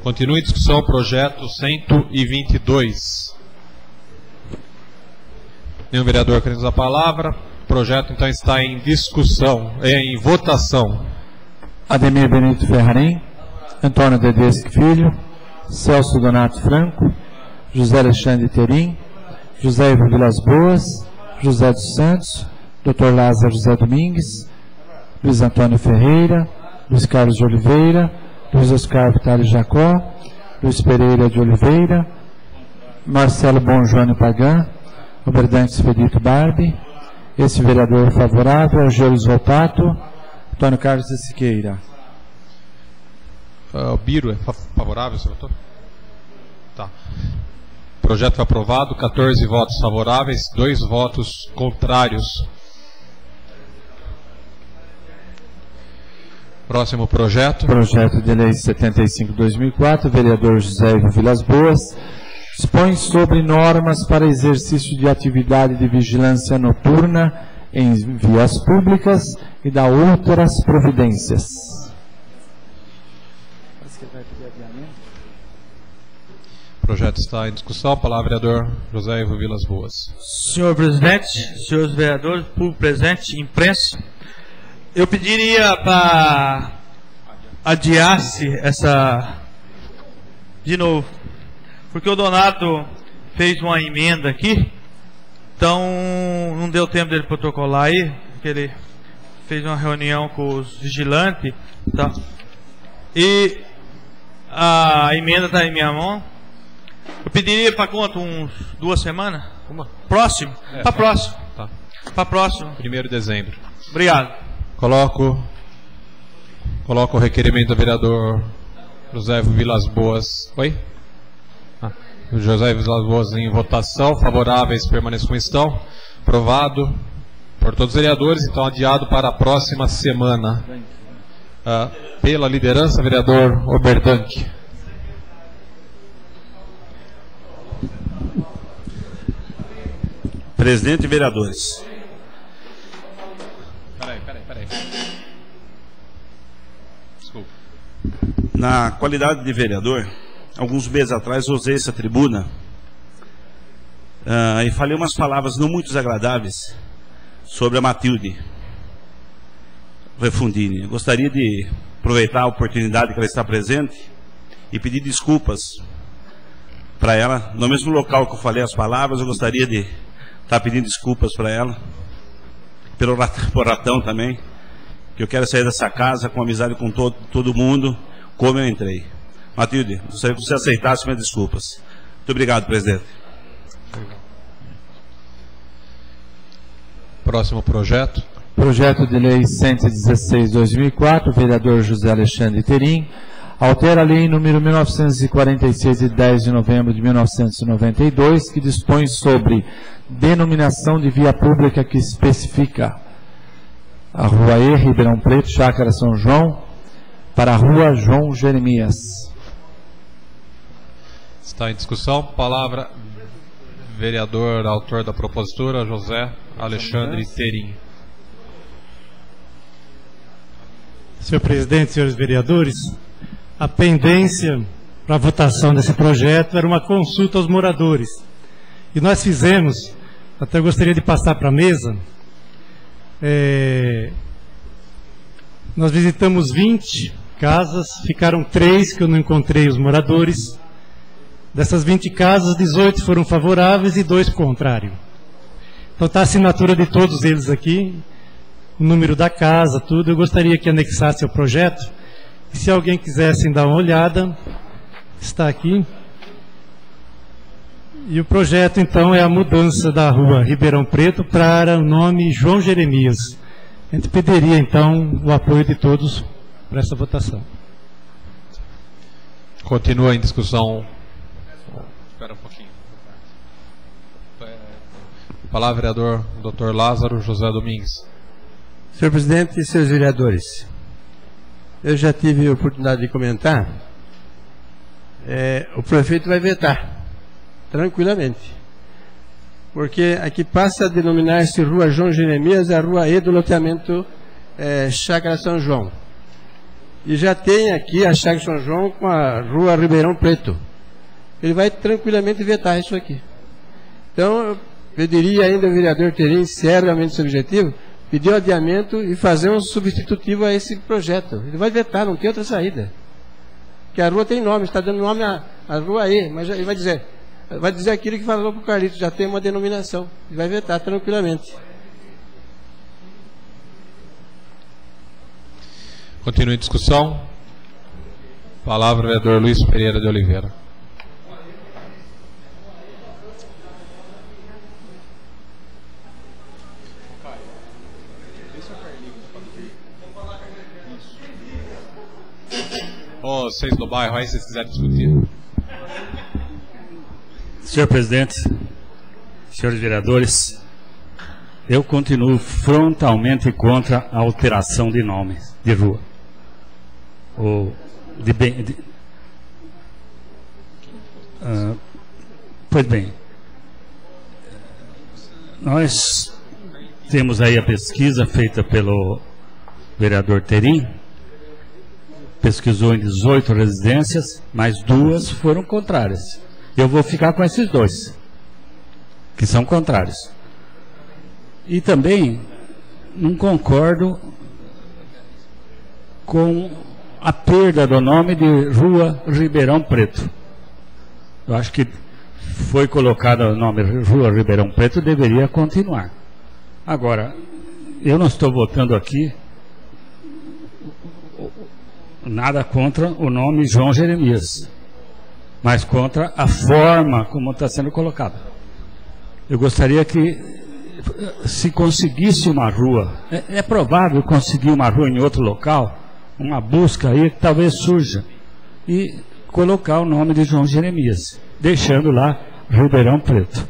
Continua em discussão o projeto cento e vinte e dois. Nenhum vereador querendo usar a palavra. O projeto então está em discussão, em votação. Ademir Benito Ferrarim, Antônio Dedeschi Filho, Celso Donato Franco, José Alexandre Terim, José Ivo Vilas Boas, José dos Santos, doutor Lázaro José Domingues, Luiz Antônio Ferreira, Luiz Carlos de Oliveira, Luiz Oscar Vitale Jacó, Luiz Pereira de Oliveira, Marcelo Bom João Pagan, Oberdantes Expedito Barbi, esse vereador favorável, Argelos Volpato, Antônio Carlos de Siqueira. Uh, o Biro é favorável, senhor doutor? Tá. O projeto foi aprovado, quatorze votos favoráveis, dois votos contrários. Próximo projeto. Projeto de Lei setenta e cinco de dois mil e quatro, vereador José Ivo Vilas Boas, dispõe sobre normas para exercício de atividade de vigilância noturna em vias públicas e dá outras providências. O projeto está em discussão. A palavra é vereador José Ivo Vilas Boas. Senhor presidente, senhores vereadores, público presente, imprensa, eu pediria para adiar-se essa de novo, porque o Donato fez uma emenda aqui, então não deu tempo dele protocolar aí, porque ele fez uma reunião com os vigilantes, tá? E a emenda está em minha mão. Eu pediria para quanto? Uns duas semanas? Uma. Próximo? É, para próximo. Tá. Para próximo. primeiro de dezembro. Obrigado. Coloco, coloco o requerimento do vereador José Vilas Boas. Oi? Ah, José Vilas Boas em votação. Favoráveis permaneçam como estão. Aprovado por todos os vereadores. Então adiado para a próxima semana. Ah, pela liderança, vereador Oberdank. Presidente e vereadores. Peraí, peraí, peraí. Desculpa. Na qualidade de vereador, alguns meses atrás eu usei essa tribuna uh, e falei umas palavras não muito desagradáveis sobre a Matilde Refundini. Eu gostaria de aproveitar a oportunidade que ela está presente e pedir desculpas para ela. No mesmo local que eu falei as palavras, eu gostaria de estar pedindo desculpas para ela, pelo ratão, por ratão também, que eu quero sair dessa casa com amizade com todo, todo mundo, como eu entrei. Matilde, gostaria que você aceitasse minhas desculpas. Muito obrigado, presidente. Próximo projeto. Projeto de Lei cento e dezesseis de dois mil e quatro, vereador José Alexandre Terim, altera a lei número mil novecentos e quarenta e seis, de dez de novembro de mil novecentos e noventa e dois, que dispõe sobre denominação de via pública que especifica a Rua E, Ribeirão Preto, Chácara São João, para a Rua João Jeremias. Está em discussão. Palavra, vereador, autor da propositura, José Alexandre Terim. Senhor presidente, senhores vereadores, a pendência para a votação desse projeto era uma consulta aos moradores. E nós fizemos, até eu gostaria de passar para a mesa, é, nós visitamos vinte casas, ficaram três que eu não encontrei os moradores. Dessas vinte casas, dezoito foram favoráveis e dois contrários. Então está a assinatura de todos eles aqui, o número da casa, tudo. Eu gostaria que anexasse ao projeto. E se alguém quisesse dar uma olhada, está aqui. E o projeto, então, é a mudança da rua Ribeirão Preto para o nome João Jeremias. A gente pediria, então, o apoio de todos para essa votação. Continua em discussão. Espera um pouquinho. Palavra, vereador doutor Lázaro José Domingues. Senhor presidente e seus vereadores, eu já tive a oportunidade de comentar. É, o prefeito vai vetar, tranquilamente. Porque aqui passa a denominar-se Rua João Jeremias, a Rua E do loteamento é, Chácara São João. e já tem aqui a Chagas São João com a Rua Ribeirão Preto. Ele vai tranquilamente vetar isso aqui. Então, eu pediria ainda ao vereador Terim, se é realmente esse objetivo, pedir o adiamento e fazer um substitutivo a esse projeto. Ele vai vetar, não tem outra saída. Porque a rua tem nome, está dando nome à, à Rua E, mas ele vai dizer, vai dizer aquilo que falou para o Carlitos, já tem uma denominação. Ele vai vetar tranquilamente. Continue a discussão. Palavra, vereador Luiz Pereira de Oliveira. Ô, oh, vocês do bairro aí, se vocês quiserem discutir. Senhor presidente, senhores vereadores, eu continuo frontalmente contra a alteração de nome de rua. Ou de bem. De, uh, pois bem, nós temos aí a pesquisa feita pelo vereador Terim. Pesquisou em dezoito residências, mas duas foram contrárias. Eu vou ficar com esses dois, que são contrários. E também não concordo com a perda do nome de Rua Ribeirão Preto. Eu acho que foi colocado o nome Rua Ribeirão Preto, deveria continuar. Agora, eu não estou votando aqui nada contra o nome João Jeremias, mas contra a forma como está sendo colocado. Eu gostaria que se conseguisse uma rua, é, é provável conseguir uma rua em outro local, uma busca aí talvez surja, e colocar o nome de João Jeremias, deixando lá Ribeirão Preto.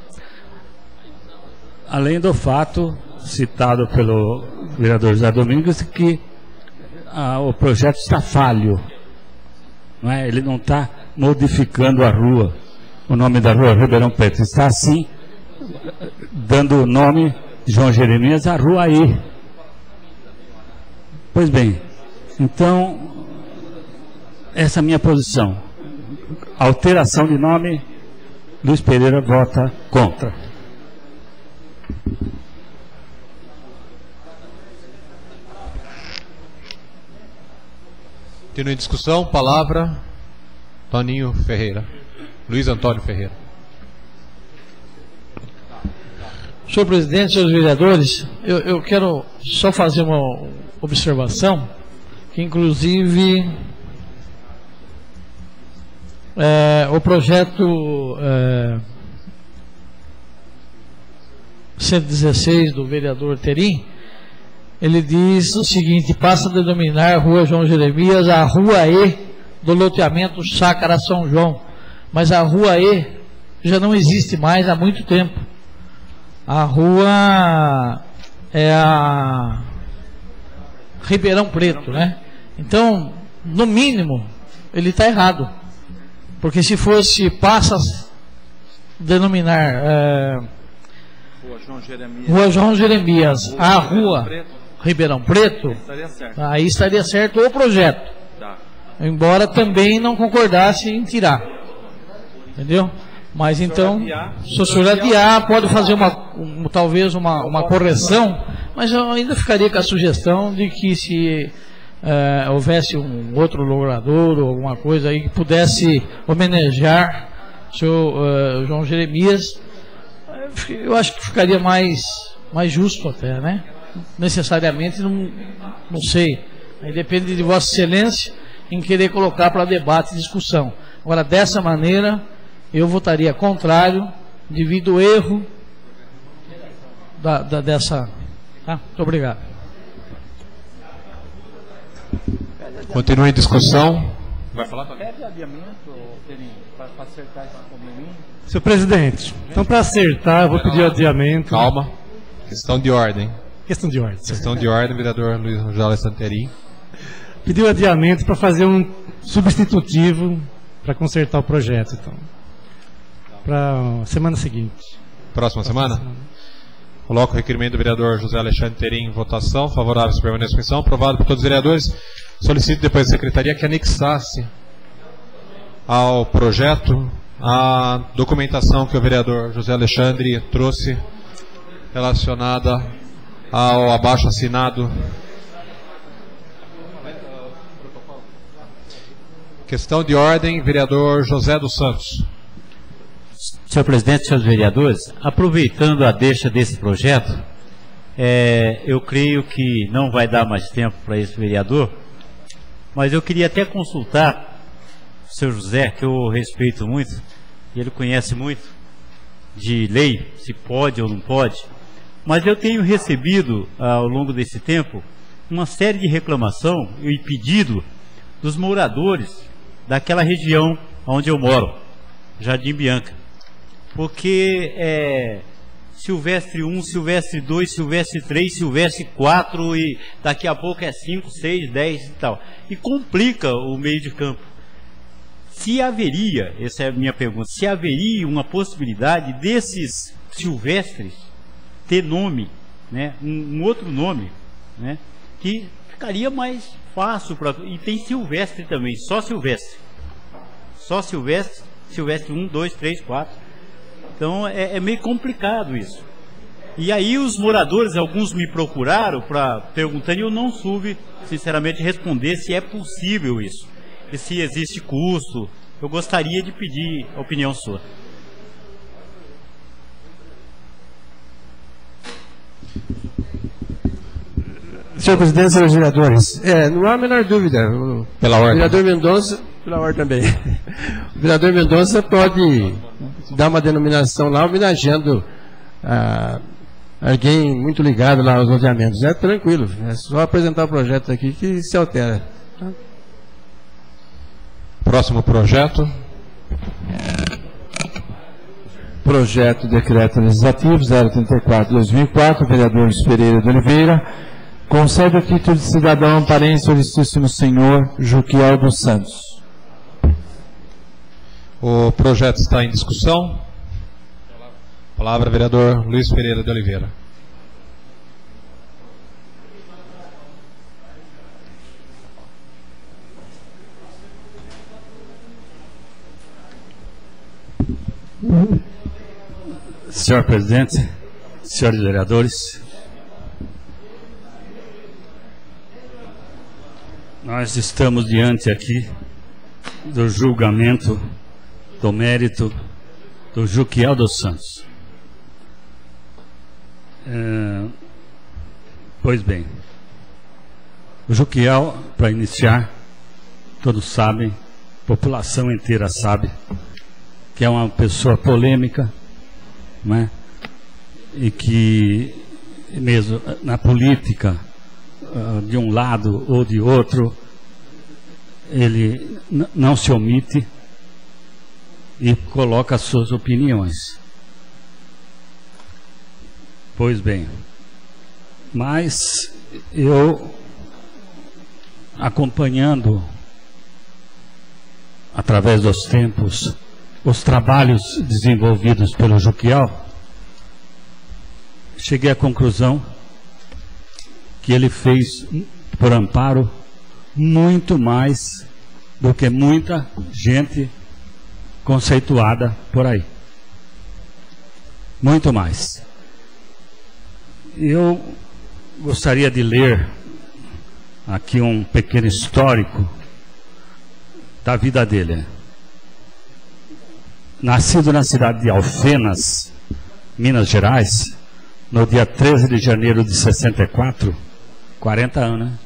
Além do fato citado pelo vereador José Domingos, que ah, o projeto está falho, não é? Ele não está modificando a rua, o nome da rua Ribeirão Preto, está assim dando o nome de João Jeremias à Rua E. Pois bem, então essa é a minha posição. Alteração de nome, Luiz Pereira vota contra. Continua em discussão, palavra, Toninho Ferreira. Luiz Antônio Ferreira. Senhor presidente, senhores vereadores, eu, eu quero só fazer uma observação, que inclusive é, o projeto é, cento e dezesseis do vereador Terim, ele diz o seguinte: passa a denominar a Rua João Jeremias a Rua E do loteamento Chácara São João. Mas a Rua E já não existe mais há muito tempo. A rua é a Ribeirão Preto, né? Então, no mínimo, ele está errado. Porque se fosse, passa a denominar é, Rua João Jeremias, Rua João Jeremias a Rua Ribeirão Preto, estaria certo. Aí estaria certo o projeto. Tá. Embora também não concordasse em tirar. Entendeu? Mas então, se o senhor adiar, pode fazer uma, um, talvez uma, uma correção, mas eu ainda ficaria com a sugestão de que se é, houvesse um outro lourador ou alguma coisa aí que pudesse homenagear o senhor uh, João Jeremias, eu acho que ficaria mais, mais justo até, né? Necessariamente, não, não sei. Aí depende de Vossa Excelência em querer colocar para debate e discussão. Agora, dessa maneira, eu votaria contrário, devido ao erro da, da, dessa... Tá? Muito obrigado. Continua em discussão. Vai falar, Tony? Pede adiamento, Terim, para acertar esse probleminha. Senhor presidente, então para acertar, eu vou pedir adiamento. Calma. Questão de ordem. Questão de ordem. Questão de ordem, vereador Luiz Rogério Santerim. Pediu adiamento para fazer um substitutivo para consertar o projeto, então. Para semana seguinte. Próxima, Próxima semana? semana? Coloco o requerimento do vereador José Alexandre Terim em votação. Favorável se permaneça em comissão. Aprovado por todos os vereadores. Solicito depois da secretaria que anexasse ao projeto a documentação que o vereador José Alexandre trouxe relacionada ao abaixo assinado. Questão de ordem, vereador José dos Santos. Senhor presidente, senhores vereadores, aproveitando a deixa desse projeto, é, eu creio que não vai dar mais tempo para esse vereador, mas eu queria até consultar o senhor José, que eu respeito muito, e ele conhece muito de lei, se pode ou não pode, mas eu tenho recebido, ao longo desse tempo, uma série de reclamação e pedido dos moradores daquela região onde eu moro, Jardim Bianca. Porque é Silvestre um, Silvestre dois, Silvestre três, Silvestre quatro e daqui a pouco é cinco, seis, dez e tal. E complica o meio de campo. Se haveria, essa é a minha pergunta, se haveria uma possibilidade desses silvestres ter nome, né, um, um outro nome, né, que ficaria mais fácil para... E tem Silvestre também, só Silvestre. Só Silvestre, Silvestre um, dois, três, quatro. Então é, é meio complicado isso. E aí os moradores, alguns me procuraram para perguntando, e eu não soube, sinceramente, responder se é possível isso. E se existe custo. Eu gostaria de pedir a opinião sua. Senhor presidente, senhores vereadores, é, não há a menor dúvida. O Pela ordem. vereador Mendonça, pela ordem também. O vereador Mendonça pode dar uma denominação lá, homenageando ah, alguém muito ligado lá aos loteamentos. É tranquilo, é só apresentar o projeto aqui que se altera. Próximo projeto. Projeto de Decreto Legislativo zero trinta e quatro barra dois mil e quatro, vereador Luiz Pereira de Oliveira, concede o título de cidadão parente ao ilustríssimo senhor Juquiel dos Santos. O projeto está em discussão. Palavra, vereador Luiz Pereira de Oliveira. Senhor presidente, senhores vereadores, nós estamos diante aqui do julgamento do mérito do Juquiel dos Santos. É, pois bem, o Juquiel, para iniciar, todos sabem, a população inteira sabe, que é uma pessoa polêmica, não é? E que mesmo na política, de um lado ou de outro, ele não se omite e coloca as suas opiniões. Pois bem, mas eu, acompanhando através dos tempos os trabalhos desenvolvidos pelo Juquiel, cheguei à conclusão que ele fez, por amparo, muito mais do que muita gente conceituada por aí. Muito mais. Eu gostaria de ler aqui um pequeno histórico da vida dele. Nascido na cidade de Alfenas, Minas Gerais, no dia treze de janeiro de sessenta e quatro, quarenta anos, né?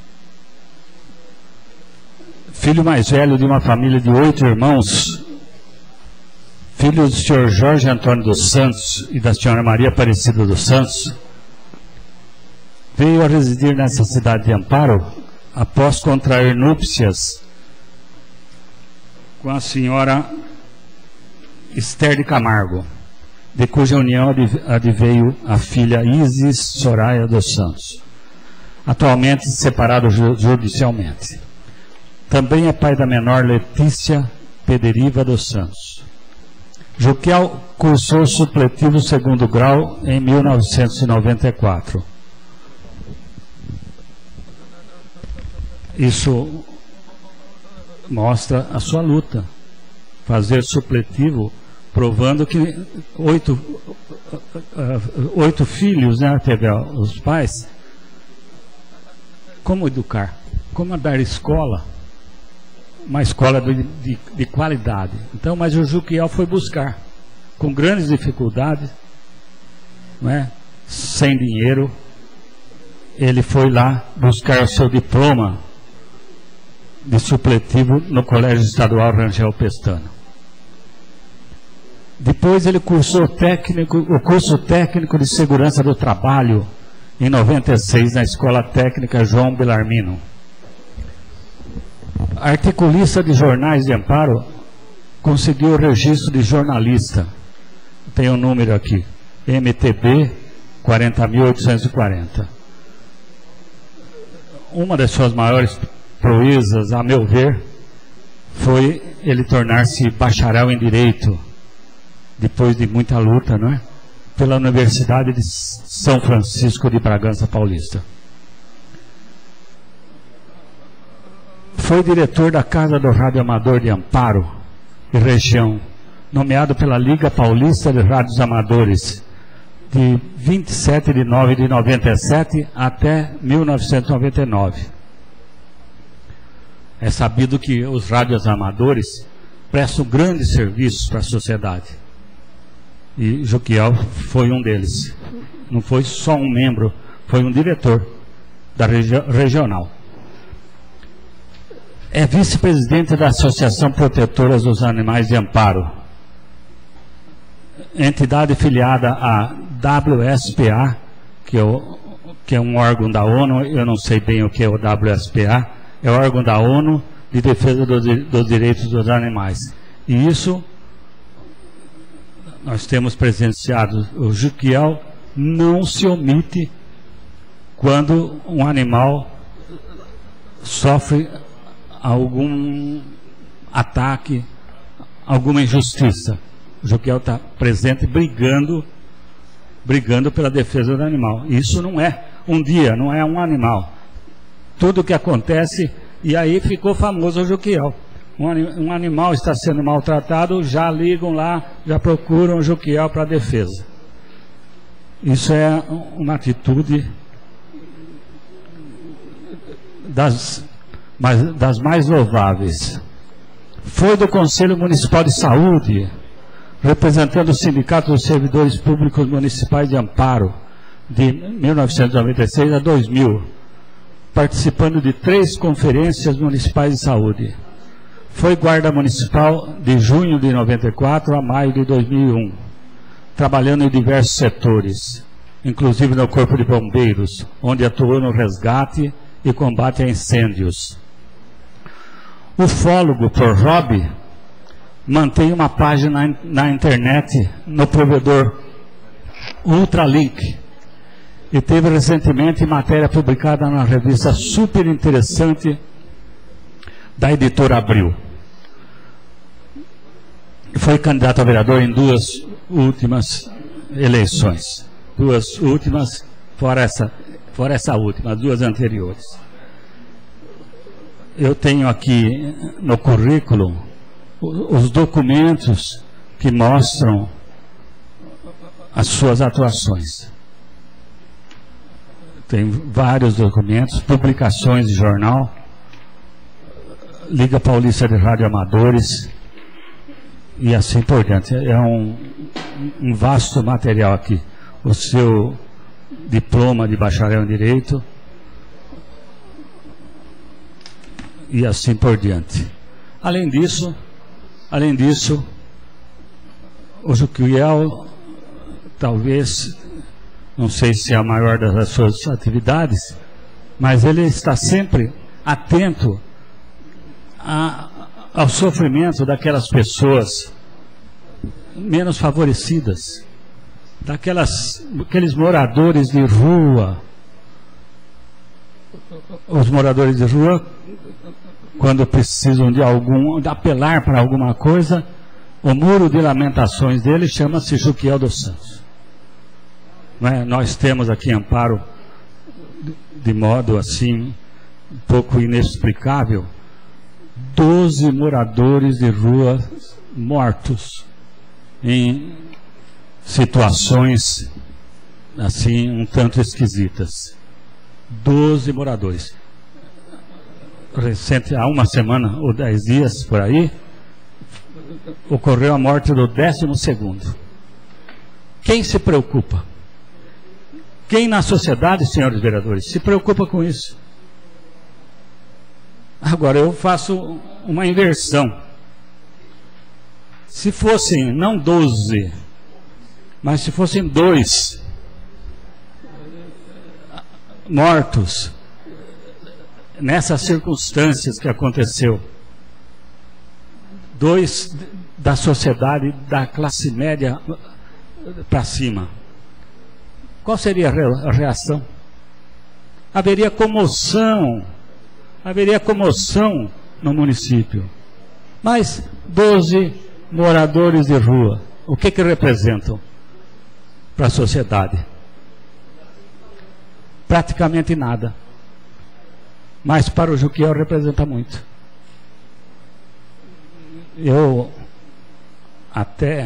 Filho mais velho de uma família de oito irmãos, filho do senhor Jorge Antônio dos Santos e da senhora Maria Aparecida dos Santos, veio a residir nessa cidade de Amparo após contrair núpcias com a senhora Esther de Camargo, de cuja união adveio a filha Isis Soraya dos Santos, atualmente separado judicialmente. Também é pai da menor Letícia Pederiva dos Santos. Juquiel cursou supletivo segundo grau em mil novecentos e noventa e quatro. Isso mostra a sua luta. Fazer supletivo, provando que oito, oito filhos, né, teve os pais. Como educar? Como dar escola? Uma escola de, de, de qualidade. Então, mas o Juquiel foi buscar, com grandes dificuldades, não é? Sem dinheiro, ele foi lá buscar o seu diploma de supletivo no Colégio Estadual Rangel Pestana. Depois ele cursou técnico, o curso técnico de segurança do trabalho em noventa e seis na Escola Técnica João Belarmino. Articulista de jornais de Amparo, conseguiu o registro de jornalista. Tem o um número aqui, M T B quarenta mil oitocentos e quarenta. Uma das suas maiores proezas, a meu ver, foi ele tornar-se bacharel em Direito, depois de muita luta, não é? Pela Universidade de São Francisco de Bragança Paulista. Foi diretor da Casa do Rádio Amador de Amparo e região, nomeado pela Liga Paulista de Rádios Amadores, de vinte e sete de nove de noventa e sete até mil novecentos e noventa e nove. É sabido que os rádios amadores prestam grandes serviços para a sociedade. E Juquiel foi um deles. Não foi só um membro, foi um diretor da regi regional. É vice-presidente da Associação Protetora dos Animais de Amparo, entidade filiada à W S P A, que é, o, que é um órgão da ONU. Eu não sei bem o que é o W S P A, é o órgão da ONU de defesa dos, dos direitos dos animais. E isso nós temos presenciado. O Juquiel não se omite quando um animal sofre algum ataque, alguma injustiça. O Juquiel está presente brigando, brigando pela defesa do animal. Isso não é um dia, não é um animal. Tudo que acontece, e aí ficou famoso o Juquiel. Um, um animal está sendo maltratado, já ligam lá, já procuram o Juquiel para a defesa. Isso é uma atitude das, das mais louváveis. Foi do Conselho Municipal de Saúde, representando o Sindicato dos Servidores Públicos Municipais de Amparo, de mil novecentos e noventa e seis a dois mil, participando de três conferências municipais de saúde. Foi guarda municipal de junho de noventa e quatro a maio de dois mil e um, trabalhando em diversos setores, inclusive no Corpo de Bombeiros, onde atuou no resgate e combate a incêndios. Ufólogo por hobby, mantém uma página na internet no provedor Ultralink e teve recentemente matéria publicada na revista super interessante da editora Abril. Foi candidato a vereador em duas últimas eleições. Duas últimas, fora essa, fora essa última, duas anteriores. Eu tenho aqui no currículo os documentos que mostram as suas atuações. Tem vários documentos, publicações de jornal, Liga Paulista de Rádio Amadores e assim por diante. É um, um vasto material aqui. O seu diploma de bacharel em Direito e assim por diante. Além disso, além disso, o Juquiel, talvez, não sei se é a maior das suas atividades, mas ele está sempre atento a, ao sofrimento daquelas pessoas menos favorecidas, daquelas, aqueles moradores de rua. Os moradores de rua, quando precisam de algum, de apelar para alguma coisa, O muro de lamentações dele chama-se Juquiel dos Santos. Não é? Nós temos aqui em Amparo, de modo assim, um pouco inexplicável, doze moradores de rua mortos em situações assim um tanto esquisitas. Doze moradores. Recente, há uma semana ou dez dias por aí, ocorreu a morte do décimo segundo. Quem se preocupa? Quem na sociedade, senhores vereadores, se preocupa com isso? Agora eu faço uma inversão. Se fossem não doze, mas se fossem dois mortos nessas circunstâncias que aconteceu, dois da sociedade da classe média para cima, qual seria a reação? Haveria comoção, haveria comoção no município. Mas doze moradores de rua, o que que representam para a sociedade? Praticamente nada. Mas para o Juquiel representa muito. Eu até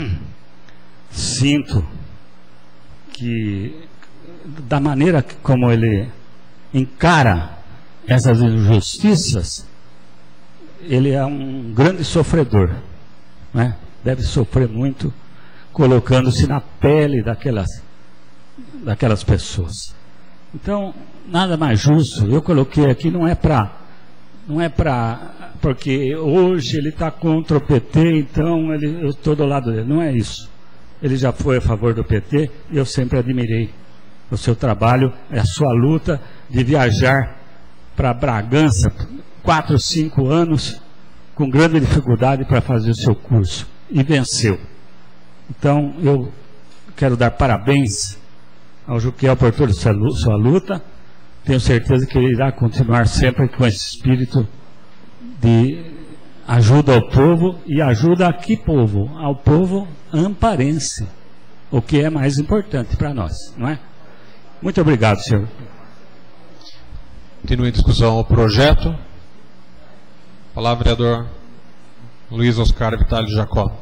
sinto que, da maneira como ele encara essas injustiças, ele é um grande sofredor, né? Deve sofrer muito colocando-se na pele daquelas, daquelas pessoas. Então, nada mais justo. Eu coloquei aqui, não é para, não é para, porque hoje ele está contra o P T, então ele, eu estou do lado dele. Não é isso. Ele já foi a favor do P T e eu sempre admirei o seu trabalho, a sua luta de viajar para Bragança, quatro, cinco anos, com grande dificuldade para fazer o seu curso, e venceu. Então, eu quero dar parabéns ao Juquiel por toda a sua luta. Tenho certeza que ele irá continuar sempre com esse espírito de ajuda ao povo, e ajuda a que povo? Ao povo amparense, o que é mais importante para nós, não é? Muito obrigado, senhor. Continua em discussão o projeto. Palavra, vereador Luiz Oscar Vitale Jacó.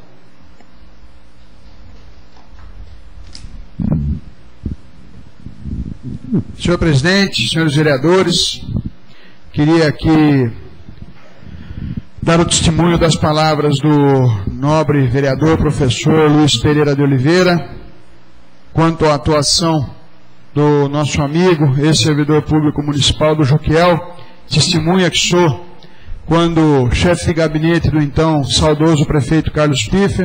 Senhor presidente, senhores vereadores, queria aqui dar o testemunho das palavras do nobre vereador professor Luiz Pereira de Oliveira quanto à atuação do nosso amigo, ex-servidor público municipal do Juquiel. Testemunha que sou quando chefe de gabinete do então saudoso prefeito Carlos Piffer,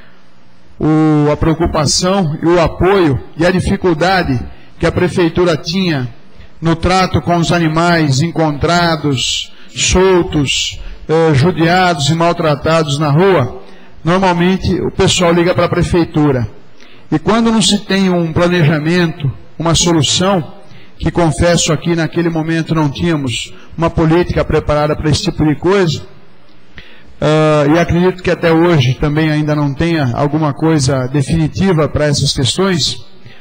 o, a preocupação e o apoio e a dificuldade que a prefeitura tinha no trato com os animais encontrados, soltos, eh, judiados e maltratados na rua. Normalmente o pessoal liga para a prefeitura. E quando não se tem um planejamento, uma solução, que confesso aqui naquele momento não tínhamos uma política preparada para esse tipo de coisa, uh, e acredito que até hoje também ainda não tenha alguma coisa definitiva para essas questões,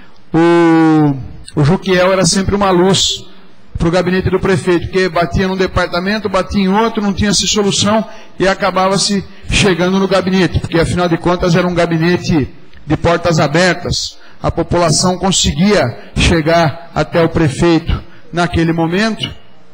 o, o Juquiel era sempre uma luz para o gabinete do prefeito, porque batia num departamento, batia em outro, não tinha essa solução e acabava-se chegando no gabinete, porque afinal de contas era um gabinete de portas abertas. A população conseguia chegar até o prefeito naquele momento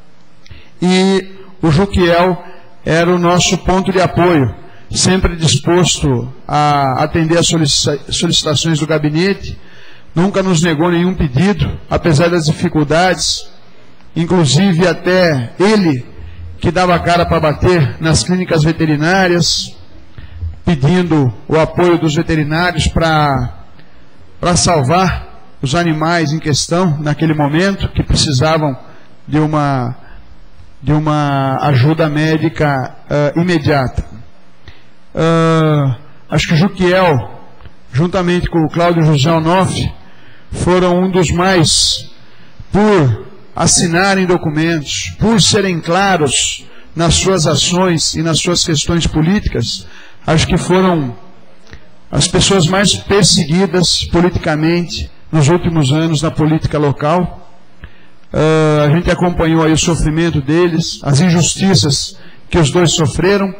e o Juquiel era o nosso ponto de apoio, sempre disposto a atender as solicitações do gabinete, nunca nos negou nenhum pedido, apesar das dificuldades, inclusive até ele que dava cara para bater nas clínicas veterinárias, pedindo o apoio dos veterinários para para salvar os animais em questão naquele momento, que precisavam de uma, de uma ajuda médica uh, imediata. Uh, acho que o Juquiel, juntamente com o Cláudio José Onoff, foram um dos mais, por assinarem documentos, por serem claros nas suas ações e nas suas questões políticas, acho que foram as pessoas mais perseguidas politicamente nos últimos anos na política local. Uh, a gente acompanhou aí o sofrimento deles, as injustiças que os dois sofreram,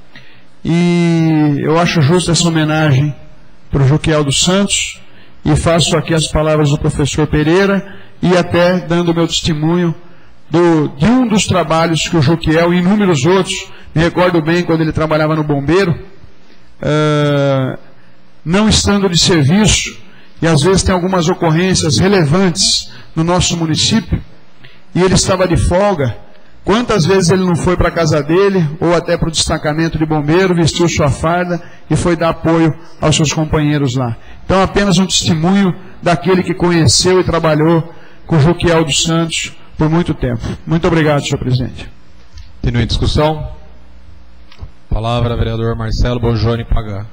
e eu acho justa essa homenagem para o Juquiel dos Santos, e faço aqui as palavras do professor Pereira, e até dando meu testemunho do, de um dos trabalhos que o Juquiel e inúmeros outros, me recordo bem quando ele trabalhava no Bombeiro, uh, não estando de serviço, e às vezes tem algumas ocorrências relevantes no nosso município, e ele estava de folga. Quantas vezes ele não foi para a casa dele, ou até para o destacamento de bombeiro, vestiu sua farda e foi dar apoio aos seus companheiros lá. Então, apenas um testemunho daquele que conheceu e trabalhou com o Juquiel dos Santos por muito tempo. Muito obrigado, senhor presidente. Continua em discussão. Palavra, vereador Marcelo Bongiorni Pagá.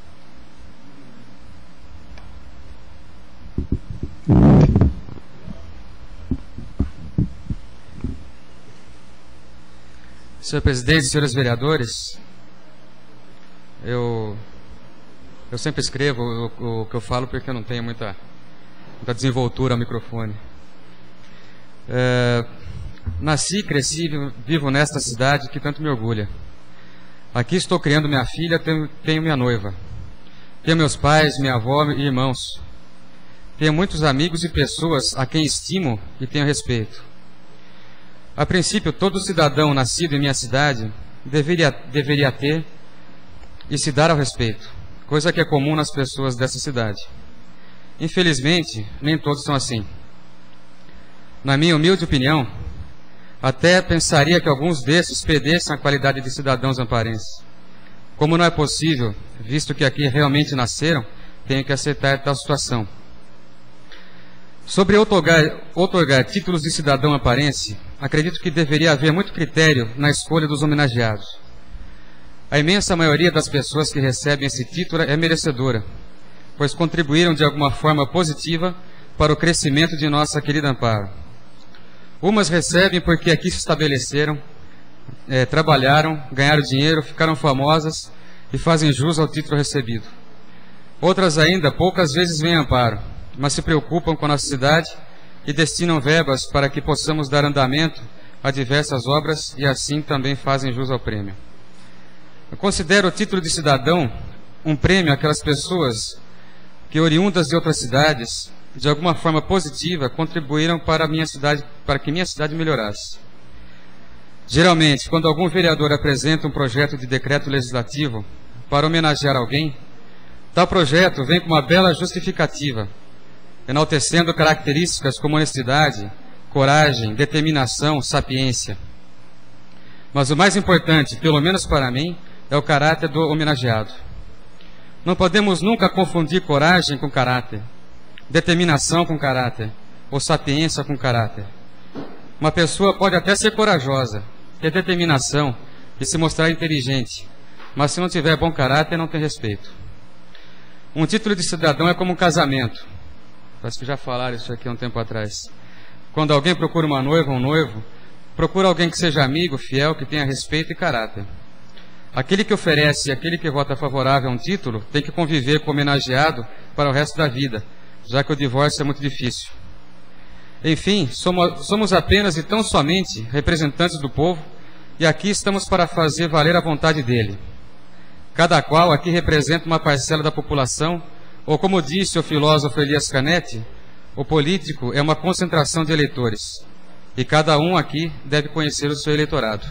Senhor presidente, senhores vereadores, eu, eu sempre escrevo o, o que eu falo porque eu não tenho muita, muita desenvoltura ao microfone. É, nasci, cresci, vivo nesta cidade que tanto me orgulha. Aqui estou criando minha filha, tenho, tenho minha noiva. Tenho meus pais, minha avó e irmãos. Tenho muitos amigos e pessoas a quem estimo e tenho respeito. A princípio, todo cidadão nascido em minha cidade deveria, deveria ter e se dar ao respeito, coisa que é comum nas pessoas dessa cidade. Infelizmente, nem todos são assim. Na minha humilde opinião, até pensaria que alguns desses perdessem a qualidade de cidadãos amparenses. Como não é possível, visto que aqui realmente nasceram, tenho que aceitar tal situação. Sobre outorgar, outorgar títulos de cidadão amparense, acredito que deveria haver muito critério na escolha dos homenageados. A imensa maioria das pessoas que recebem esse título é merecedora, pois contribuíram de alguma forma positiva para o crescimento de nossa querida Amparo. Umas recebem porque aqui se estabeleceram, é, trabalharam, ganharam dinheiro, ficaram famosas e fazem jus ao título recebido. Outras ainda poucas vezes vêm Amparo, mas se preocupam com a nossa cidade e destinam verbas para que possamos dar andamento a diversas obras e assim também fazem jus ao prêmio. Eu considero o título de cidadão um prêmio àquelas pessoas que, oriundas de outras cidades, de alguma forma positiva, contribuíram para, a minha cidade, para que minha cidade melhorasse. Geralmente, quando algum vereador apresenta um projeto de decreto legislativo para homenagear alguém, tal projeto vem com uma bela justificativa, enaltecendo características como honestidade, coragem, determinação, sapiência. Mas o mais importante, pelo menos para mim, é o caráter do homenageado. Não podemos nunca confundir coragem com caráter, determinação com caráter, ou sapiência com caráter. Uma pessoa pode até ser corajosa, ter determinação e se mostrar inteligente, mas se não tiver bom caráter, não tem respeito. Um título de cidadão é como um casamento. Parece que já falaram isso aqui há um tempo atrás. Quando alguém procura uma noiva ou um noivo, procura alguém que seja amigo, fiel, que tenha respeito e caráter. Aquele que oferece e aquele que vota favorável a um título tem que conviver com o homenageado para o resto da vida, já que o divórcio é muito difícil. Enfim, somos, somos apenas e tão somente representantes do povo e aqui estamos para fazer valer a vontade dele. Cada qual aqui representa uma parcela da população, ou como disse o filósofo Elias Canetti, o político é uma concentração de eleitores, e cada um aqui deve conhecer o seu eleitorado.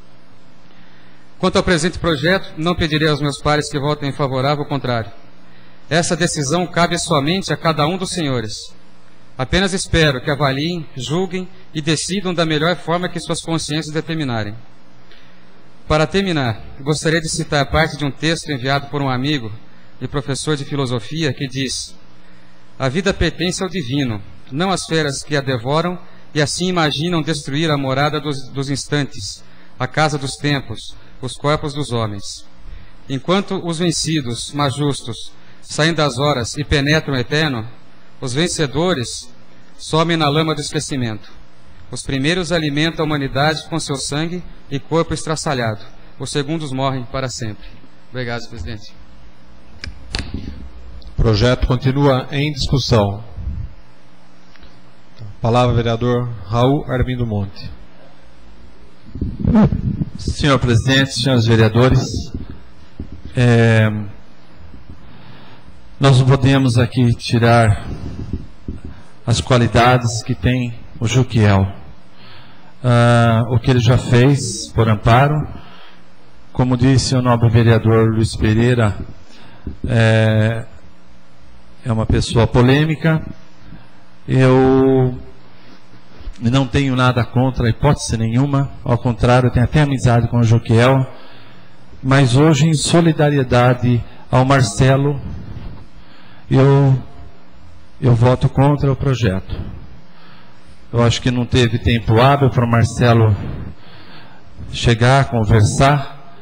Quanto ao presente projeto, não pedirei aos meus pares que votem favorável ou contrário. Essa decisão cabe somente a cada um dos senhores. Apenas espero que avaliem, julguem e decidam da melhor forma que suas consciências determinarem. Para terminar, gostaria de citar parte de um texto enviado por um amigo e professor de filosofia que diz: a vida pertence ao divino, não às feras que a devoram e assim imaginam destruir a morada dos, dos instantes, a casa dos tempos, os corpos dos homens. Enquanto os vencidos, mas justos, saem das horas e penetram o eterno, os vencedores somem na lama do esquecimento. Os primeiros alimentam a humanidade com seu sangue e corpo estraçalhado. Os segundos morrem para sempre. Obrigado, senhor presidente. O projeto continua em discussão. Palavra, vereador Raul Armindo Monte. Senhor presidente, senhores vereadores, é, nós não podemos aqui tirar as qualidades que tem o Juquiel. Ah, o que ele já fez por amparo, como disse o nobre vereador Luiz Pereira, é, é uma pessoa polêmica. Eu não tenho nada contra, hipótese nenhuma, ao contrário, eu tenho até amizade com o Juquiel, mas hoje, em solidariedade ao Marcelo, eu, eu voto contra o projeto. Eu acho que não teve tempo hábil para o Marcelo chegar, conversar,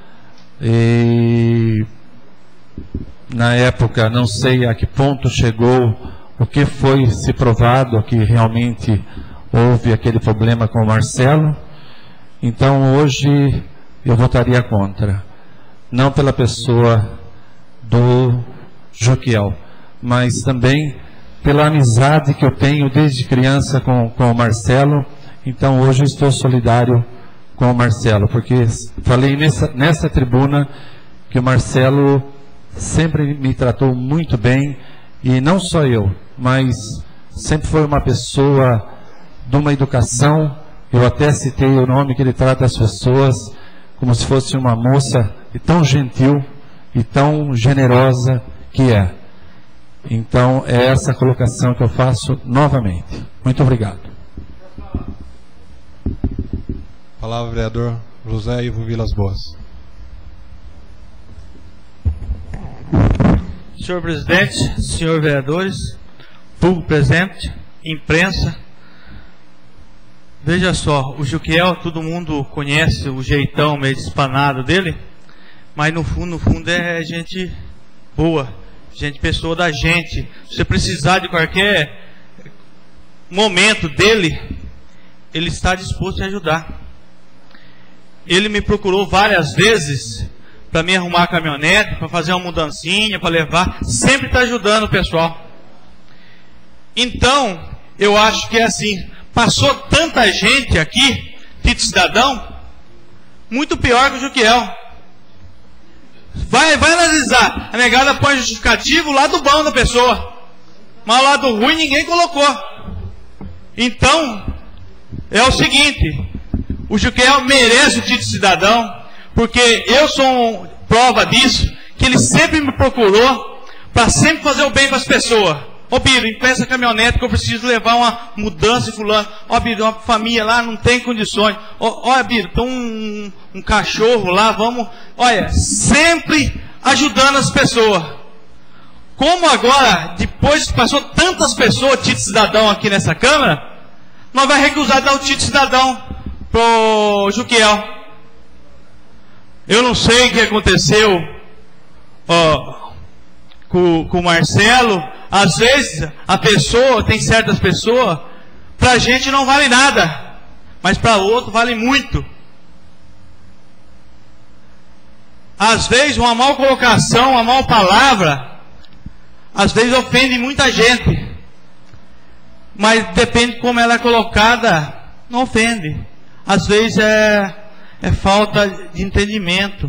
e na época não sei a que ponto chegou, o que foi se provado que realmente houve aquele problema com o Marcelo. Então hoje eu votaria contra, não pela pessoa do Juquiel, mas também pela amizade que eu tenho desde criança com, com o Marcelo. Então hoje eu estou solidário com o Marcelo, porque falei nessa, nessa tribuna que o Marcelo sempre me tratou muito bem, e não só eu, mas sempre foi uma pessoa de uma educação. Eu até citei o nome que ele trata as pessoas como se fosse uma moça, e tão gentil e tão generosa que é. Então é essa colocação que eu faço novamente. Muito obrigado. Palavra, vereador José Ivo Vilas Boas. Senhor presidente, senhor vereadores, público presente, imprensa, veja só, o Juquiel, todo mundo conhece o jeitão meio espanado dele, mas no fundo, no fundo é gente boa, gente, pessoa da gente. Se você precisar de qualquer momento dele, ele está disposto a ajudar. Ele me procurou várias vezes para me arrumar a caminhonete, para fazer uma mudancinha, para levar, sempre está ajudando o pessoal. Então, eu acho que é assim, passou tanta gente aqui, título cidadão, muito pior que o Juquiel. Vai, vai analisar, a negada põe justificativo, o lado bom da pessoa, mas o lado ruim ninguém colocou. Então, é o seguinte, o Juquiel merece o título cidadão, porque eu sou um, prova disso, que ele sempre me procurou para sempre fazer o bem para as pessoas. Ô Biro, empresta a caminhonete que eu preciso levar uma mudança em fulano. Ó Biro, uma família lá não tem condições. Ó, ó Biro, tem um, um cachorro lá, vamos... Olha, sempre ajudando as pessoas. Como agora, depois que passou tantas pessoas, título cidadão aqui nessa Câmara, nós vamos recusar dar o título cidadão pro Juquiel. Eu não sei o que aconteceu ó, com, com o Marcelo. Às vezes a pessoa, tem certas pessoas, pra gente não vale nada, mas para outro vale muito. Às vezes uma mal colocação, uma mal palavra, às vezes ofende muita gente, mas depende de como ela é colocada, não ofende. Às vezes é, é falta de entendimento.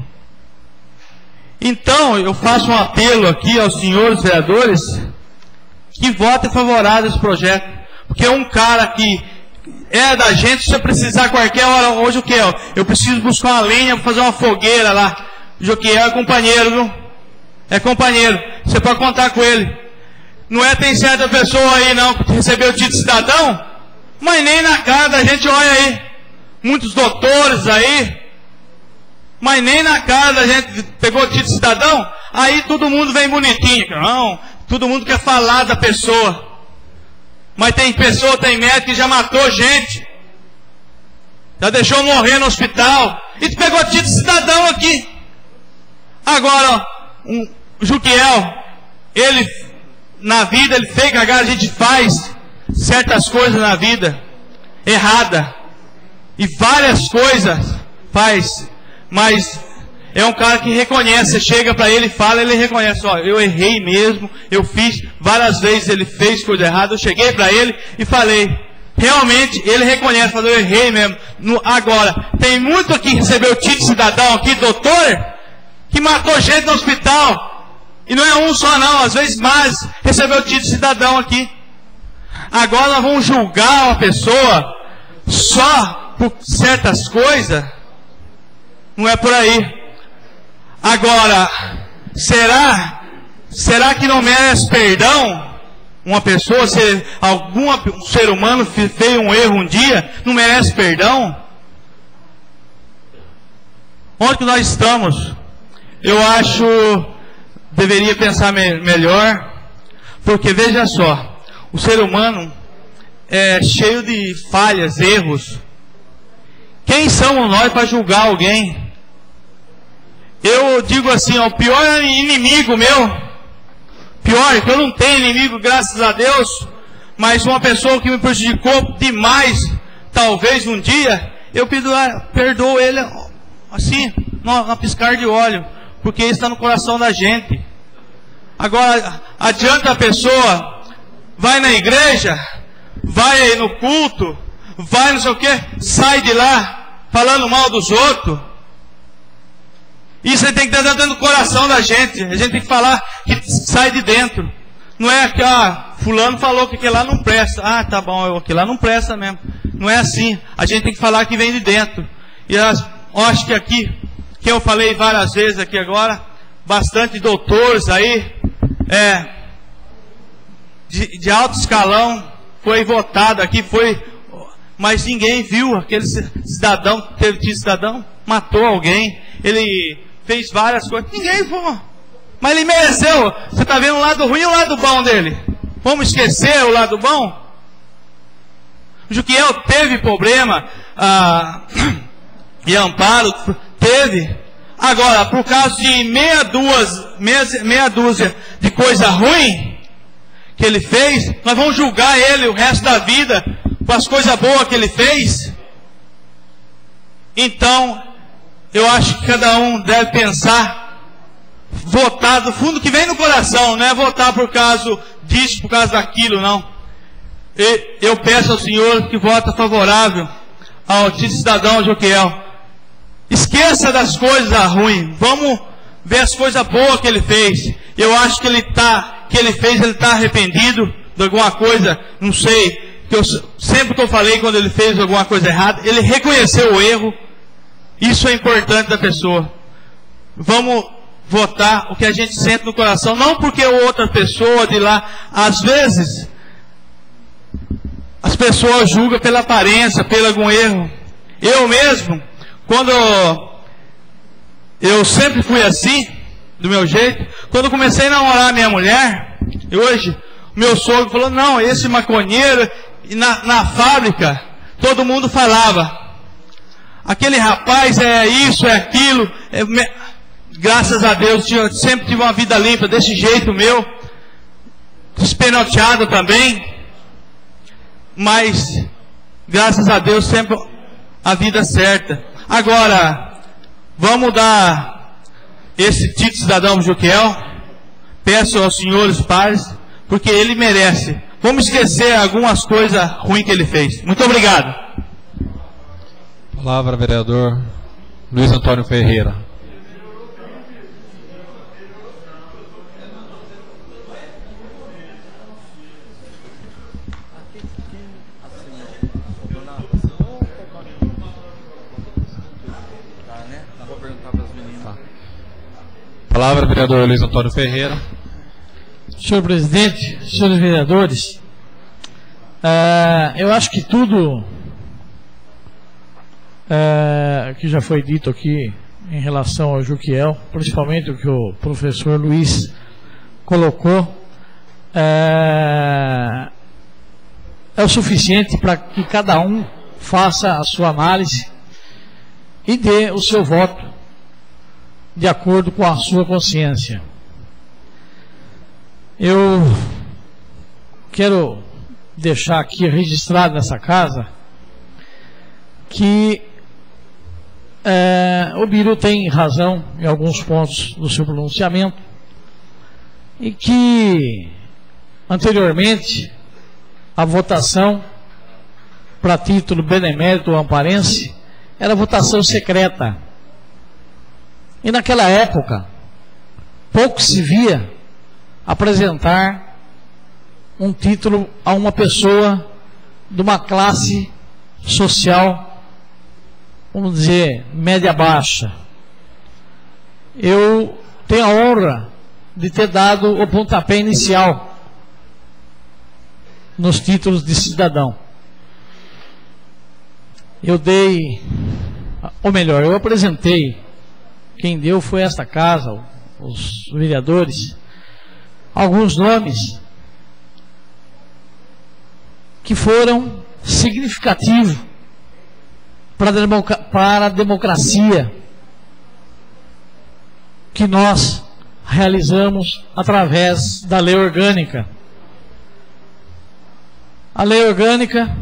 Então eu faço um apelo aqui aos senhores vereadores que votem favorável a esse projeto, porque é um cara que é da gente. Se você precisar qualquer hora, hoje o que é? Eu preciso buscar uma lenha para fazer uma fogueira lá. O Juquiel é companheiro, viu? É companheiro. Você pode contar com ele. Não é, tem certa pessoa aí não que recebeu o título de cidadão, mas nem na cara da gente olha aí. Muitos doutores aí, mas nem na cara da gente pegou o título de cidadão. Aí todo mundo vem bonitinho. Não, todo mundo quer falar da pessoa. Mas tem pessoa, tem médico que já matou gente, já deixou morrer no hospital, e tu pegou título de cidadão aqui. Agora, um Juquiel, ele, na vida, ele fez cagar, a gente faz certas coisas na vida, errada, e várias coisas faz, mas é um cara que reconhece, você chega para ele e fala, ele reconhece, ó, eu errei mesmo, eu fiz, várias vezes ele fez coisa errada, eu cheguei para ele e falei, realmente ele reconhece, falou, eu errei mesmo. No, agora, tem muito aqui que recebeu o título de cidadão aqui, doutor, que matou gente no hospital, e não é um só não, às vezes mais, recebeu o título de cidadão aqui. Agora nós vamos julgar uma pessoa só por certas coisas, não é por aí. Agora, será, será que não merece perdão? Uma pessoa, se algum um ser humano fez um erro um dia, não merece perdão? Onde que nós estamos? Eu acho, deveria pensar me melhor, porque veja só, o ser humano é cheio de falhas, erros. Quem somos nós para julgar alguém? Eu digo assim, ó, o pior inimigo meu, pior, que eu não tenho inimigo, graças a Deus, mas uma pessoa que me prejudicou demais, talvez um dia, eu perdoo ele assim, na piscar de olho, porque isso está no coração da gente. Agora, adianta a pessoa, vai na igreja, vai no culto, vai não sei o que, sai de lá, falando mal dos outros. Isso aí tem que estar dentro do coração da gente. A gente tem que falar que sai de dentro. Não é que, ah, fulano falou que aquilo lá não presta. Ah, tá bom, aquilo lá não presta mesmo. Não é assim. A gente tem que falar que vem de dentro. E eu acho que aqui, que eu falei várias vezes aqui agora, bastante doutores aí, é, de, de alto escalão, foi votado aqui, foi, mas ninguém viu aquele cidadão, teve de cidadão, matou alguém, ele fez várias coisas, ninguém viu, mas ele mereceu. Você está vendo o lado ruim e o lado bom dele? Vamos esquecer o lado bom? O Juquiel teve problema, ah, e Amparo teve. Agora, por causa de meia, duas, meia, meia dúzia de coisa ruim que ele fez, nós vamos julgar ele o resto da vida com as coisas boas que ele fez? Então, eu acho que cada um deve pensar, votar do fundo que vem no coração, não é votar por causa disso, por causa daquilo, não. E eu peço ao senhor que vota favorável ao título cidadão Juquiel. Esqueça das coisas ruins, vamos ver as coisas boas que ele fez. Eu acho que ele tá, que ele fez, ele está arrependido de alguma coisa, não sei, que eu, sempre que eu falei quando ele fez alguma coisa errada, ele reconheceu o erro. Isso é importante da pessoa. Vamos votar o que a gente sente no coração, não porque outra pessoa de lá, às vezes, as pessoas julgam pela aparência, pelo algum erro. Eu mesmo, quando eu sempre fui assim, do meu jeito, quando eu comecei a namorar a minha mulher, e hoje, o meu sogro falou, não, esse maconheiro, e na, na fábrica, todo mundo falava, aquele rapaz é isso, é aquilo, é, me... graças a Deus, eu sempre tive uma vida limpa, desse jeito meu, despenoteado também, mas, graças a Deus, sempre a vida certa. Agora, vamos dar esse título cidadão Juquiel, peço aos senhores pares, porque ele merece. Vamos esquecer algumas coisas ruins que ele fez. Muito obrigado. Palavra, vereador Luiz Antônio Ferreira. Palavra, vereador Luiz Antônio Ferreira. Senhor presidente, senhores vereadores, uh, eu acho que tudo uh, que já foi dito aqui em relação ao Juquiel, principalmente o que o professor Luiz colocou, uh, é o suficiente para que cada um faça a sua análise e dê o seu voto de acordo com a sua consciência. Eu quero deixar aqui registrado nessa casa que é, o Biro tem razão em alguns pontos do seu pronunciamento, e que anteriormente a votação para título benemérito ou amparense era votação secreta. E naquela época, pouco se via apresentar um título a uma pessoa de uma classe social, vamos dizer, média-baixa. Eu tenho a honra de ter dado o pontapé inicial nos títulos de cidadão. Eu dei, ou melhor, eu apresentei, quem deu foi esta casa, os vereadores, alguns nomes que foram significativos para a, democ para a democracia que nós realizamos através da lei orgânica. A lei orgânica,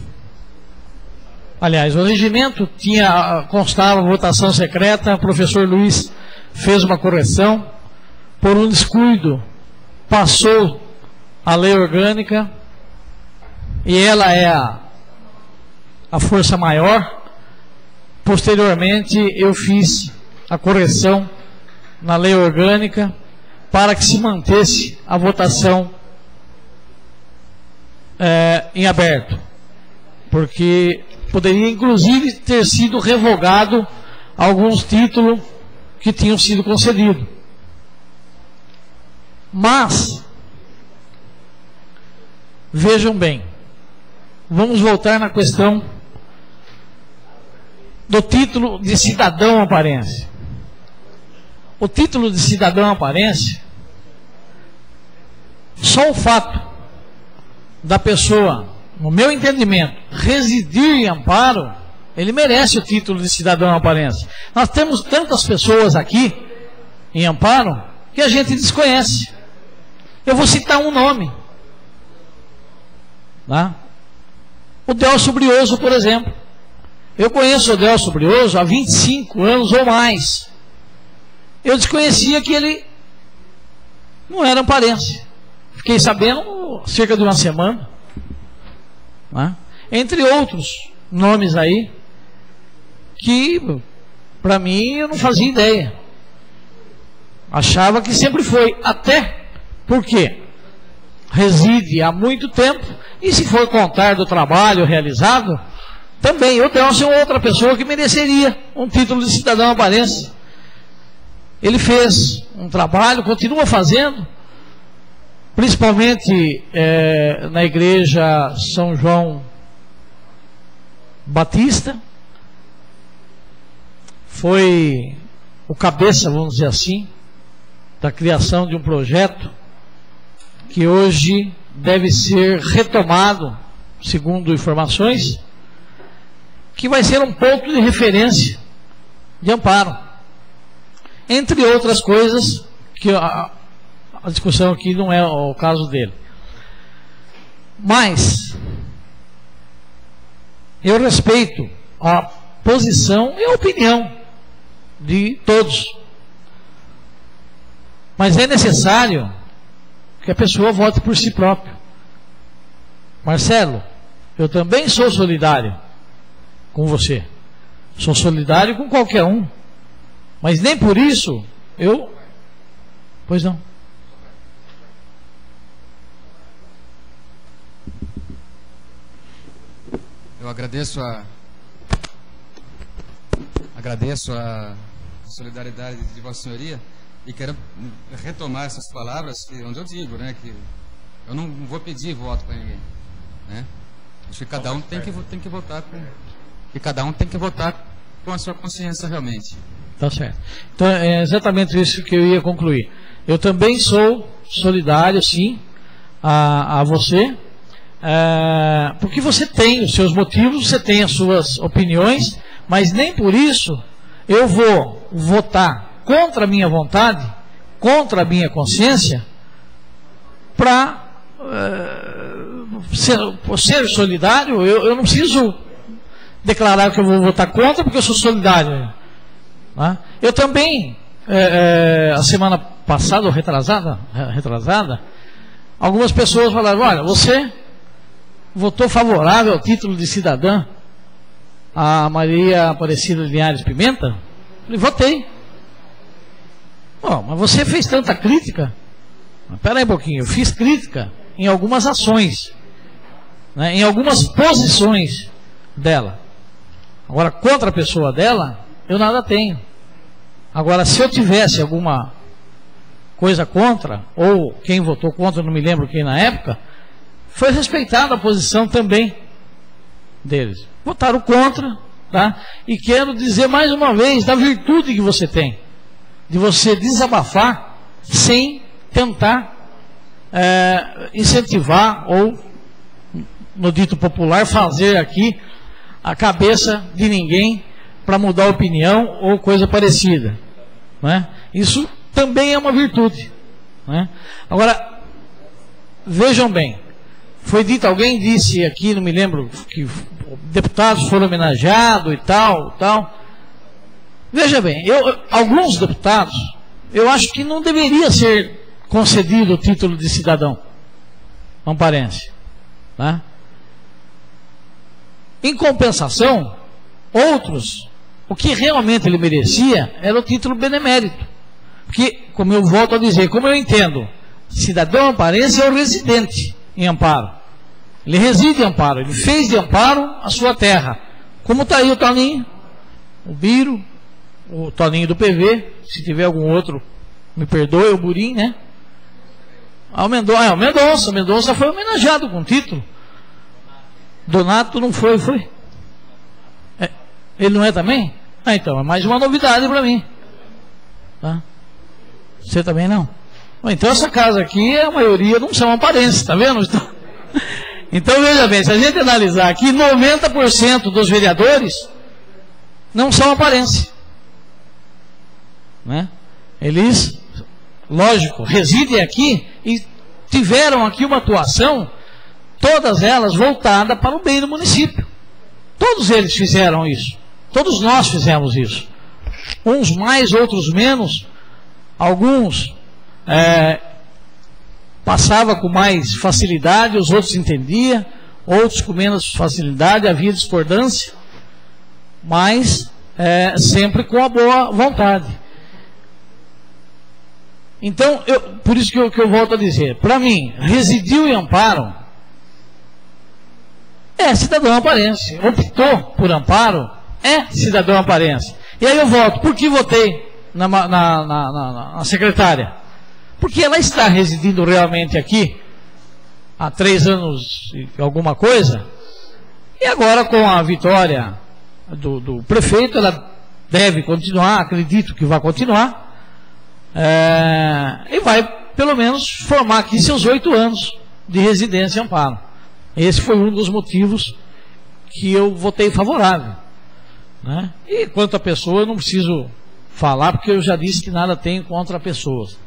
aliás, o regimento tinha, constava votação secreta. O professor Luiz fez uma correção, por um descuido passou a lei orgânica, e ela é a, a força maior. Posteriormente eu fiz a correção na lei orgânica para que se mantesse a votação é, em aberto, porque poderia inclusive ter sido revogado alguns títulos que tinham sido concedidos. Mas vejam bem, vamos voltar na questão do título de cidadão amparense. O título de cidadão amparense, só o fato da pessoa, no meu entendimento, residir em Amparo, ele merece o título de cidadão amparense. Nós temos tantas pessoas aqui em Amparo que a gente desconhece. Eu vou citar um nome, tá? O Delcio Brioso, por exemplo. Eu conheço o Delcio Brioso há vinte e cinco anos ou mais. Eu desconhecia que ele não era amparense. Fiquei sabendo há cerca de uma semana, né? Entre outros nomes aí que para mim eu não fazia ideia. Achava que sempre foi, até porque reside há muito tempo, e se for contar do trabalho realizado, também eu tenho uma outra pessoa que mereceria um título de cidadão amparense. Ele fez um trabalho, continua fazendo, principalmente é, na igreja São João Batista. Foi o cabeça, vamos dizer assim, da criação de um projeto que hoje deve ser retomado, segundo informações, que vai ser um ponto de referência de Amparo. Entre outras coisas, que a, a discussão aqui não é o caso dele. Mas eu respeito a posição e a opinião de todos. Mas é necessário que a pessoa vote por si própria. Marcelo, eu também sou solidário com você. Sou solidário com qualquer um. Mas nem por isso eu... Pois não. Eu agradeço a... Agradeço a solidariedade de Vossa Senhoria e quero retomar essas palavras que, onde eu digo, né, que eu não vou pedir voto para ninguém, né? Acho que cada um tem que, tem que votar com... que cada um tem que votar com a sua consciência realmente. Tá certo. Então é exatamente isso que eu ia concluir. Eu também sou solidário, sim, a, a você, é, porque você tem os seus motivos, você tem as suas opiniões, mas nem por isso eu vou votar contra a minha vontade, contra a minha consciência, para é, ser, ser solidário. Eu, eu não preciso declarar que eu vou votar contra porque eu sou solidário. Né? Eu também, é, é, a semana passada, ou retrasada, retrasada, algumas pessoas falaram, olha, você votou favorável ao título de cidadã a Maria Aparecida Linhares Pimenta? Eu falei, votei. Bom, mas você fez tanta crítica. Espera aí um pouquinho, eu fiz crítica em algumas ações, né, em algumas posições dela. Agora, contra a pessoa dela, eu nada tenho. Agora, se eu tivesse alguma coisa contra, ou quem votou contra, não me lembro quem na época, foi respeitada a posição também deles. Votaram contra, tá? E quero dizer mais uma vez da virtude que você tem, de você desabafar sem tentar é, incentivar ou, no dito popular, fazer aqui a cabeça de ninguém para mudar a opinião ou coisa parecida. Né? Isso também é uma virtude. Né? Agora, vejam bem, foi dito, alguém disse aqui, não me lembro, que deputados foram homenageados e tal, tal. Veja bem, eu, alguns deputados, eu acho que não deveria ser concedido o título de cidadão amparense. Tá? Em compensação, outros, o que realmente ele merecia era o título benemérito. Porque, como eu volto a dizer, como eu entendo, cidadão amparense é o residente em Amparo. Ele reside em Amparo, ele fez de Amparo a sua terra. Como está aí o Toninho, o Biro, o Toninho do P V, se tiver algum outro, me perdoe, o Burim, né? Ah, o Mendonça, é, o Mendonça, o Mendonça foi homenageado com título. Donato não foi, foi? É, ele não é também? Ah, então, é mais uma novidade para mim. Tá? Você também não? Então essa casa aqui, a maioria não são amparenses, tá vendo? Então, então veja bem, se a gente analisar aqui, noventa por cento dos vereadores não são amparenses. Né? Eles, lógico, residem aqui e tiveram aqui uma atuação, todas elas voltadas para o bem do município. Todos eles fizeram isso. Todos nós fizemos isso. Uns mais, outros menos. Alguns é, passava com mais facilidade, os outros entendiam, outros com menos facilidade, havia discordância, mas é, sempre com a boa vontade. Então, eu, por isso que eu, que eu volto a dizer, para mim, residiu em Amparo, é cidadão amparense. Optou por Amparo, é cidadão amparense. E aí eu volto, por que votei na, na, na, na, na secretária? Porque ela está residindo realmente aqui há três anos e alguma coisa, e agora com a vitória do, do prefeito, ela deve continuar, acredito que vai continuar, é, e vai pelo menos formar aqui seus oito anos de residência em Amparo. Esse foi um dos motivos que eu votei favorável. Né? E quanto à pessoa, eu não preciso falar, porque eu já disse que nada tenho contra pessoas.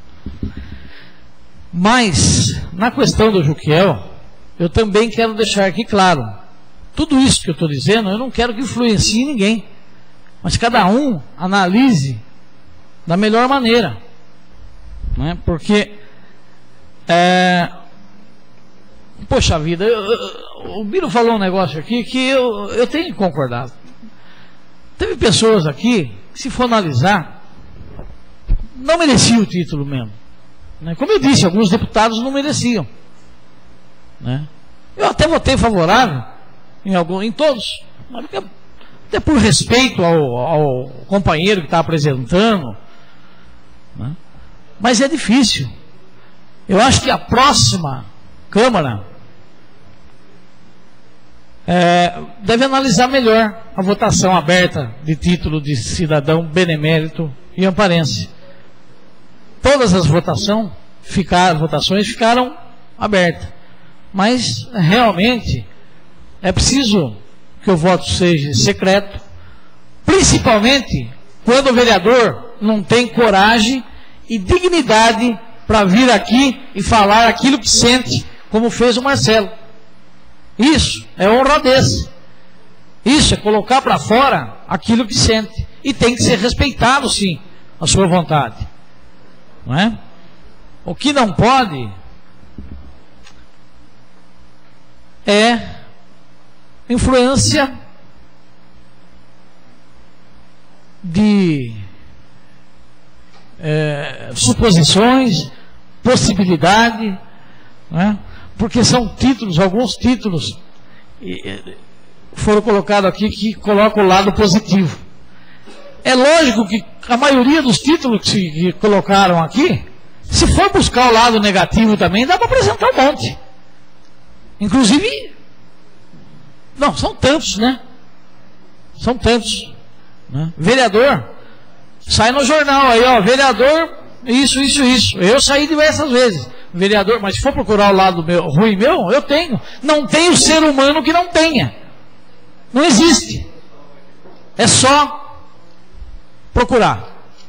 Mas, na questão do Juquiel, eu também quero deixar aqui claro, tudo isso que eu estou dizendo, eu não quero que influencie ninguém, mas cada um analise da melhor maneira. Né? Porque, é, poxa vida, eu, eu, o Biro falou um negócio aqui que eu, eu tenho que concordar. Teve pessoas aqui que, se for analisar, não mereciam o título mesmo. Né? Como eu disse, alguns deputados não mereciam. Né? Eu até votei favorável em, algum, em todos, até por respeito ao, ao companheiro que está apresentando. Né? Mas é difícil. Eu acho que a próxima Câmara é, deve analisar melhor a votação aberta de título de cidadão benemérito e amparense. Todas as votação ficaram, votações ficaram abertas. Mas, realmente, é preciso que o voto seja secreto, principalmente quando o vereador não tem coragem e dignidade para vir aqui e falar aquilo que sente, como fez o Marcelo. Isso é honradez. Isso é colocar para fora aquilo que sente. E tem que ser respeitado, sim, a sua vontade. Não é? O que não pode é influência de é, suposições, possibilidade, né? Porque são títulos, alguns títulos e, foram colocados aqui que colocam o lado positivo. É lógico que a maioria dos títulos que, se, que colocaram aqui, se for buscar o lado negativo também, dá para apresentar um monte. Inclusive, não, são tantos, né? São tantos. Né? Vereador, sai no jornal aí, ó, vereador, isso, isso, isso. Eu saí diversas vezes. Vereador, mas se for procurar o lado meu, ruim meu, eu tenho. Não tem o ser humano que não tenha. Não existe. É só procurar.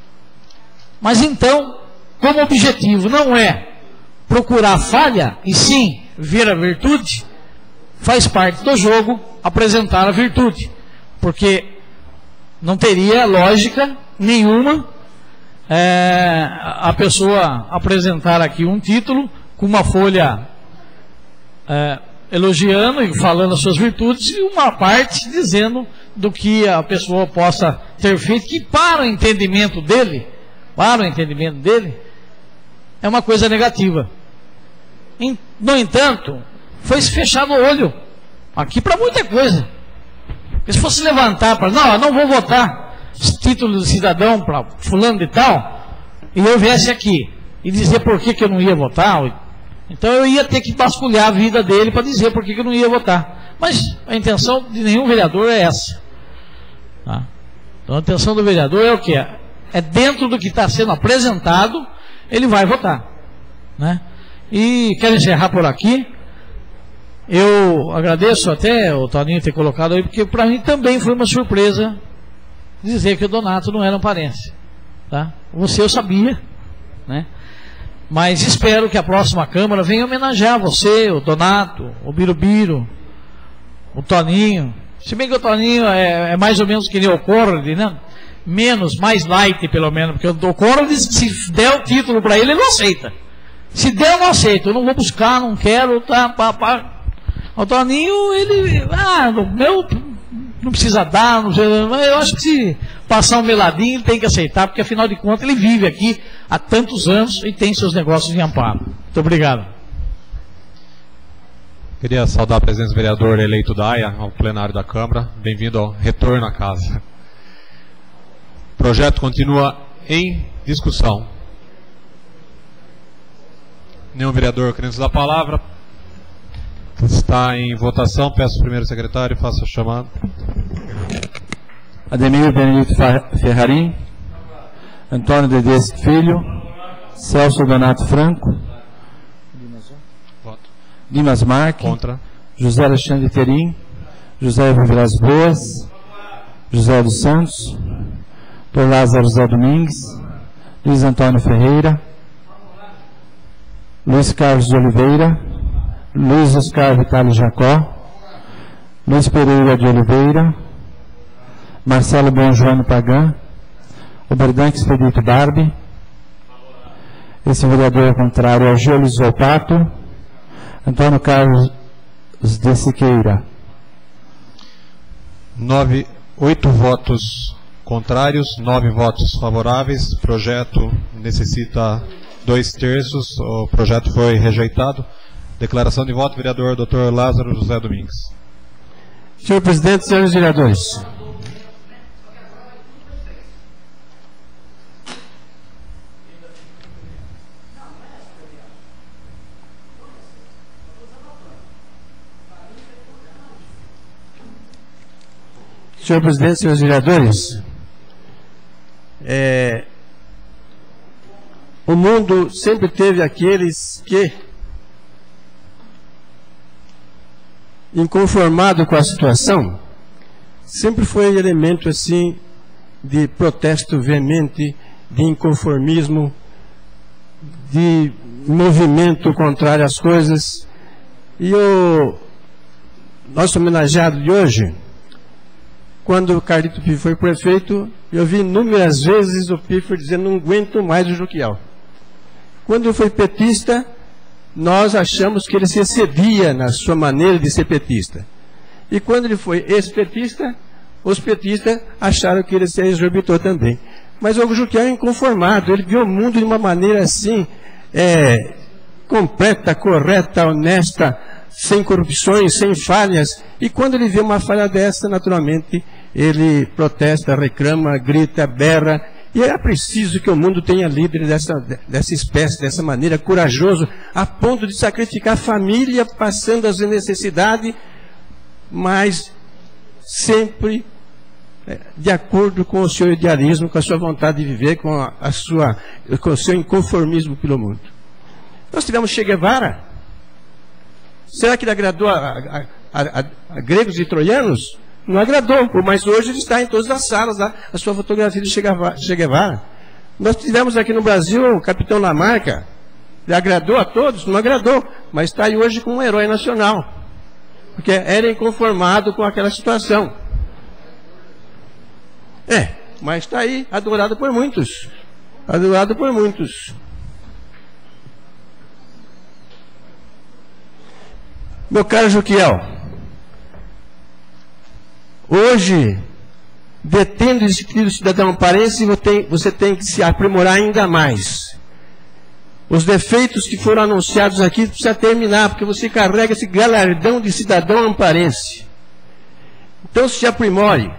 Mas então, como objetivo não é procurar falha, e sim ver a virtude, faz parte do jogo apresentar a virtude. Porque não teria lógica nenhuma é, a pessoa apresentar aqui um título com uma folha é, elogiando e falando as suas virtudes e uma parte dizendo do que a pessoa possa ter feito, que para o entendimento dele, para o entendimento dele, é uma coisa negativa. No entanto, foi se fechar no olho aqui para muita coisa. Porque se fosse levantar para, não, eu não vou votar título de cidadão para fulano de tal, e eu viesse aqui e dizer por que, que eu não ia votar, então eu ia ter que vasculhar a vida dele para dizer por que, que eu não ia votar. Mas a intenção de nenhum vereador é essa. Tá? Então a intenção do vereador é o que? É dentro do que está sendo apresentado, ele vai votar. Né? E quero encerrar por aqui. Eu agradeço até o Toninho ter colocado aí, porque para mim também foi uma surpresa dizer que o Donato não era um parense. Tá? Você eu sabia, né? Mas espero que a próxima Câmara venha homenagear você, o Donato, o Birubiru, o Toninho. Se bem que o Toninho é, é mais ou menos que nem o Conrad, né? Menos, mais light pelo menos, porque o Conrad, se der o título para ele, ele não aceita. Se der, eu não aceito, eu não vou buscar, não quero, tá, pá, pá. O Toninho, ele, ah, o meu não precisa dar, não precisa, mas eu acho que se passar um meladinho, ele tem que aceitar, porque afinal de contas ele vive aqui há tantos anos e tem seus negócios em amparo. Muito obrigado. Queria saudar a presença do vereador eleito Daia ao plenário da Câmara. Bem-vindo ao retorno à casa. O projeto continua em discussão. Nenhum vereador querendo usar a palavra. Está em votação. Peço ao primeiro secretário, faça a chamada. Ademir Benedito Ferrarim, Antônio Dedeschi Filho, Celso Donato Franco, Voto. Dimas Marque, Contra. José Alexandre Terim, José Evo Vilas Boas, José dos Santos, Dr. Lázaro Zé Domingues, Luiz Antônio Ferreira, Luiz Carlos de Oliveira, Luiz Oscar Vitale Jacó, Luiz Pereira de Oliveira, Marcelo Bonjoano Pagan, Oberdanque Expedito Barbi, esse vereador contrário é Gêlio Zolpato, Antônio Carlos de Siqueira. Nove, oito votos contrários, nove votos favoráveis. O projeto necessita dois terços. O projeto foi rejeitado. Declaração de voto, vereador doutor Lázaro José Domingues. Senhor presidente, senhores vereadores. Senhor presidente, senhores vereadores, é, o mundo sempre teve aqueles que, inconformado com a situação, sempre foi elemento assim de protesto veemente, de inconformismo, de movimento contrário às coisas. E o nosso homenageado de hoje quando o Carlito Piffer foi prefeito, eu vi inúmeras vezes o Piffer dizendo: não aguento mais o Juquial. Quando ele foi petista, nós achamos que ele se excedia na sua maneira de ser petista. E quando ele foi ex-petista, os petistas acharam que ele se exorbitou também. Mas o Juquial é inconformado, ele viu o mundo de uma maneira assim, é, completa, correta, honesta, sem corrupções, sem falhas. E quando ele vê uma falha dessa, naturalmente, ele protesta, reclama, grita, berra. E é preciso que o mundo tenha líderes dessa, dessa espécie, dessa maneira, corajoso, a ponto de sacrificar a família, passando as necessidades, mas sempre de acordo com o seu idealismo, com a sua vontade de viver, com, a, a sua, com o seu inconformismo pelo mundo. Nós tivemos Che Guevara. Será que ele agradou a, a, a, a, a gregos e troianos? Não agradou, mas hoje ele está em todas as salas, lá, a sua fotografia de Che Guevara. Nós tivemos aqui no Brasil o Capitão Lamarca. Ele agradou a todos? Não agradou, mas está aí hoje como um herói nacional, porque era inconformado com aquela situação. É, mas está aí, adorado por muitos. Adorado por muitos. Meu caro Juquial, hoje, detendo esse espírito cidadão aparência, você tem que se aprimorar ainda mais. Os defeitos que foram anunciados aqui precisa terminar, porque você carrega esse galardão de cidadão amparense. Então se aprimore.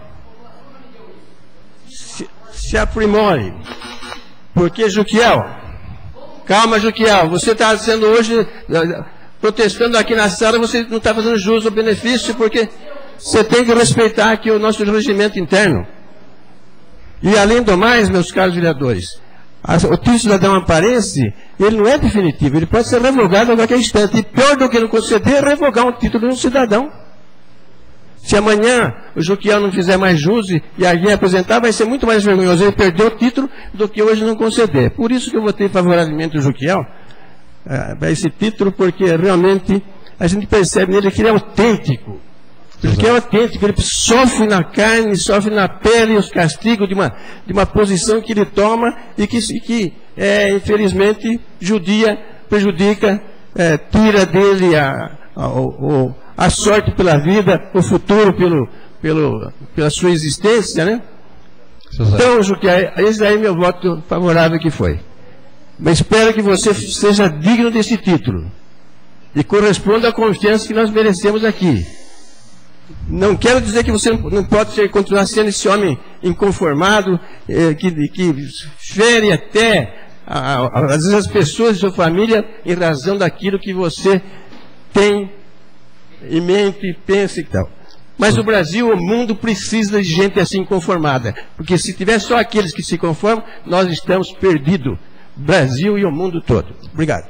Se, se aprimore. Porque, Juquial, calma, Juquial, você está sendo hoje, protestando aqui na sala, você não está fazendo jus ao benefício, porque você tem que respeitar aqui o nosso regimento interno. E além do mais, meus caros vereadores, o título cidadão aparece, ele não é definitivo, ele pode ser revogado a qualquer instante. E pior do que não conceder, é revogar um título de um cidadão. Se amanhã o Juquial não fizer mais jus e alguém apresentar, vai ser muito mais vergonhoso ele perder o título do que hoje não conceder. Por isso que eu votei favoravelmente o Juquial para esse título, porque realmente a gente percebe nele que ele é autêntico. Porque é autêntico, ele sofre na carne, sofre na pele os castigos de uma, de uma posição que ele toma e que, que é, infelizmente, judia, prejudica, é, tira dele a, a, a, a sorte pela vida, o futuro pelo, pelo, pela sua existência, né? Então, Juquial, esse aí é meu voto favorável que foi. Mas espero que você seja digno desse título e corresponda à confiança que nós merecemos aqui. Não quero dizer que você não pode ser, continuar sendo esse homem inconformado, eh, que, que fere até, a, a, às vezes, as pessoas de sua família em razão daquilo que você tem em mente, pensa e tal. Mas o Brasil, o mundo precisa de gente assim conformada, porque se tiver só aqueles que se conformam, nós estamos perdidos. Brasil e o mundo todo. Obrigado.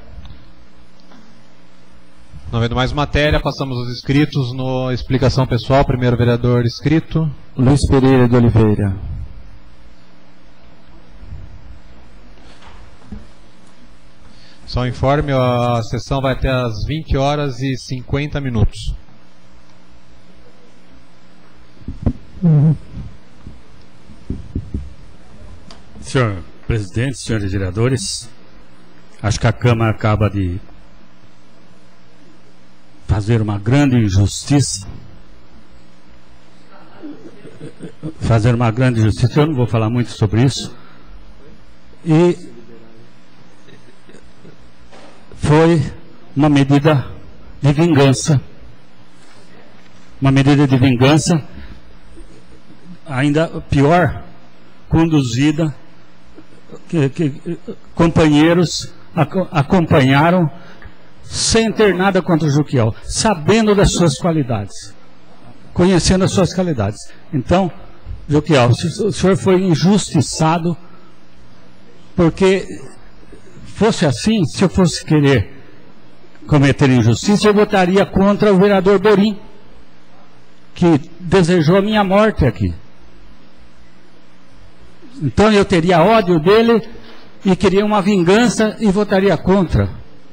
Não havendo mais matéria, passamos os inscritos no explicação pessoal. Primeiro vereador inscrito. Luiz Pereira de Oliveira. Só um informe, a sessão vai até às vinte horas e cinquenta minutos. Uhum. Senhor presidente, senhores vereadores, acho que a Câmara acaba de fazer uma grande injustiça. Fazer uma grande injustiça, eu não vou falar muito sobre isso. E foi uma medida de vingança. Uma medida de vingança, ainda pior, conduzida, que, que companheiros ac acompanharam sem ter nada contra o Juquial, sabendo das suas qualidades, conhecendo as suas qualidades. Então, Juquial, se o senhor foi injustiçado, porque fosse assim, se eu fosse querer cometer injustiça, eu votaria contra o vereador Borim, que desejou a minha morte aqui. Então eu teria ódio dele e queria uma vingança e votaria contra.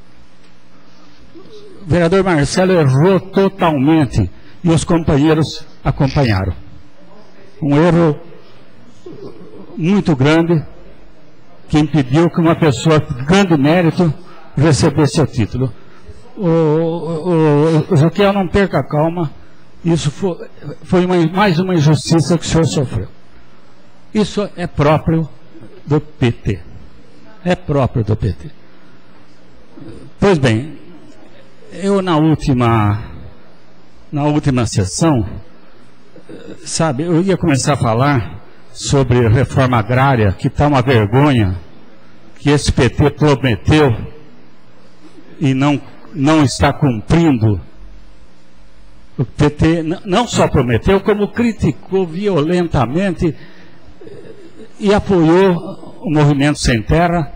O vereador Marcelo errou totalmente e os companheiros acompanharam. um erro muito grande que impediu que uma pessoa de grande mérito recebesse o título. O, o, o Joquiel, não perca a calma, isso foi, foi uma, mais uma injustiça que o senhor sofreu. Isso é próprio do P T. É próprio do P T. Pois bem, eu na última, na última sessão, sabe, eu ia começar a falar sobre reforma agrária, que está uma vergonha, que esse P T prometeu e não, não está cumprindo. O P T não só prometeu, como criticou violentamente e apoiou o Movimento Sem Terra.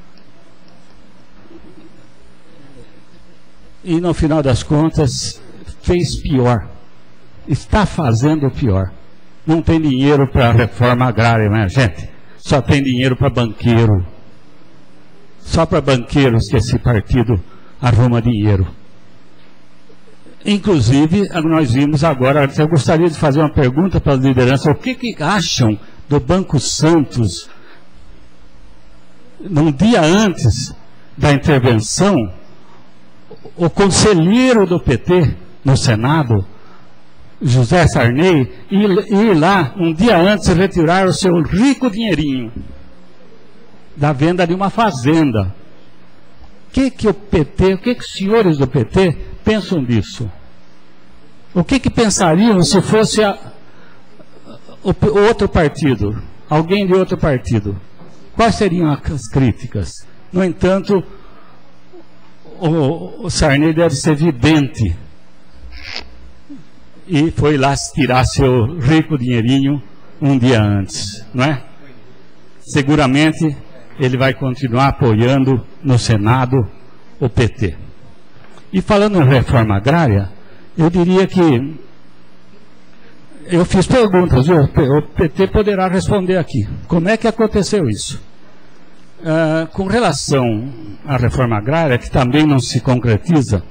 E no final das contas fez pior. Está fazendo pior. Não tem dinheiro para a reforma agrária, né, gente? Só tem dinheiro para banqueiro. Só para banqueiros que esse partido arruma dinheiro. Inclusive, nós vimos agora, eu gostaria de fazer uma pergunta para a liderança, o que, que acham do Banco Santos? Num dia antes da intervenção, o conselheiro do P T no Senado, José Sarney, ir, ir lá um dia antes retirar o seu rico dinheirinho da venda de uma fazenda. O que que o P T, o que que os senhores do P T pensam disso? O que que pensariam se fosse a, o, o outro partido, alguém de outro partido? Quais seriam as críticas? No entanto, o, o Sarney deve ser vidente e foi lá tirar seu rico dinheirinho um dia antes, não é? Seguramente ele vai continuar apoiando no Senado o P T. E falando em reforma agrária, eu diria que eu fiz perguntas, viu? O P T poderá responder aqui. Como é que aconteceu isso? Uh, com relação à reforma agrária, que também não se concretiza,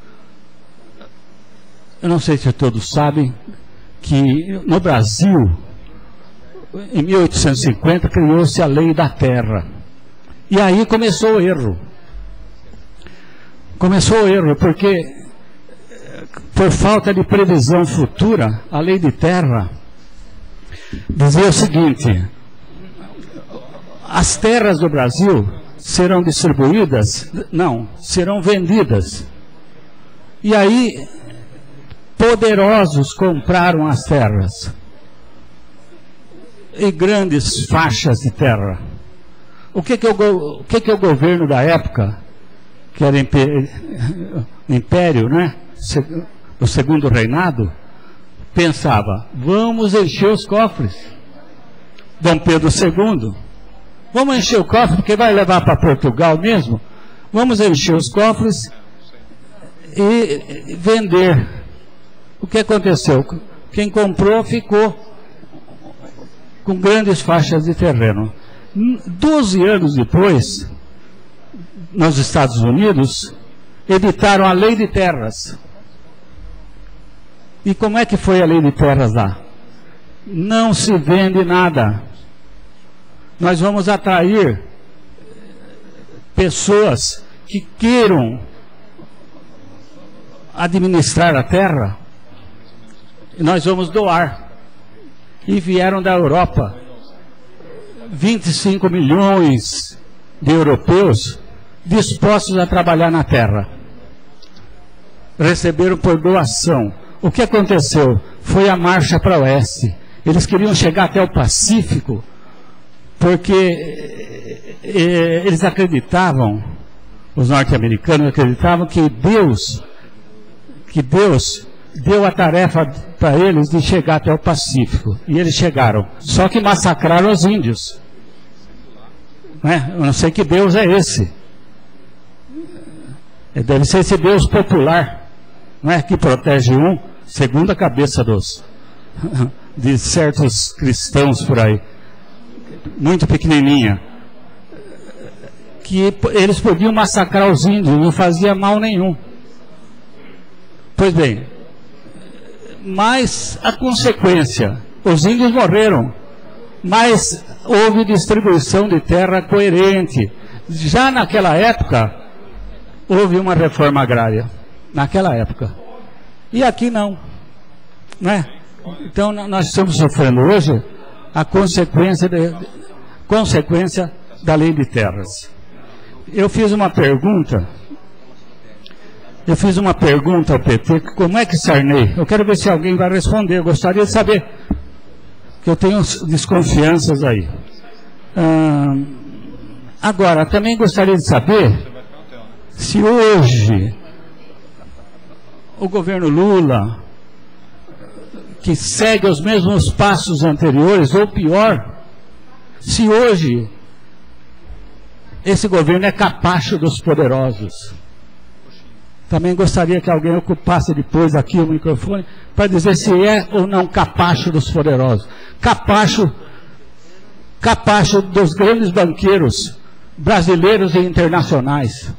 eu não sei se todos sabem que no Brasil, em mil oitocentos e cinquenta, criou-se a Lei da Terra. E aí começou o erro. Começou o erro, porque por falta de previsão futura, a Lei de Terra dizia o seguinte: as terras do Brasil serão distribuídas, não, serão vendidas. E aí, poderosos compraram as terras. E grandes faixas de terra. O que que o, o, que que o governo da época, que era império, né, o segundo reinado, pensava? Vamos encher os cofres. Dom Pedro segundo. Vamos encher o cofre, porque vai levar para Portugal mesmo. Vamos encher os cofres e vender. O que aconteceu? Quem comprou ficou com grandes faixas de terreno. Doze anos depois, nos Estados Unidos, editaram a Lei de Terras. E como é que foi a Lei de Terras lá? Não se vende nada. Nós vamos atrair pessoas que queiram administrar a terra e nós vamos doar. E vieram da Europa vinte e cinco milhões de europeus dispostos a trabalhar na terra. Receberam por doação. O que aconteceu? Foi a marcha para o oeste. Eles queriam chegar até o Pacífico, porque eh, eles acreditavam, os norte-americanos acreditavam que Deus, que Deus deu a tarefa para eles de chegar até o Pacífico. E eles chegaram. Só que massacraram os índios. Né? Eu não sei que Deus é esse. Deve ser esse Deus popular, não é? Que protege um, segundo a cabeça dos, de certos cristãos por aí. Muito pequenininha, que eles podiam massacrar os índios, não fazia mal nenhum. Pois bem, mas a consequência Os índios morreram, mas houve distribuição de terra coerente. Já naquela época, houve uma reforma agrária. Naquela época. E aqui não. Não é? Então, nós estamos sofrendo hoje a consequência, de, consequência da lei de terras. Eu fiz uma pergunta, eu fiz uma pergunta ao P T, como é que Sarney, eu quero ver se alguém vai responder, eu gostaria de saber, que eu tenho desconfianças aí. Ah, agora, também gostaria de saber se hoje o governo Lula, que segue os mesmos passos anteriores, ou pior, se hoje esse governo é capacho dos poderosos. Também gostaria que alguém ocupasse depois aqui o microfone para dizer se é ou não capacho dos poderosos. Capacho, capacho dos grandes banqueiros brasileiros e internacionais.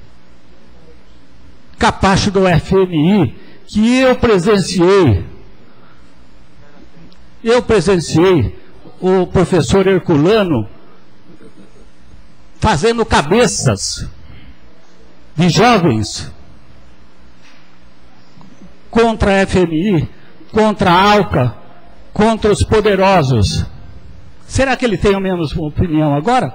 Capacho do F M I, que eu presenciei. Eu presenciei o professor Herculano fazendo cabeças de jovens contra a F M I, contra a ALCA, contra os poderosos. Será que ele tem a mesma opinião agora?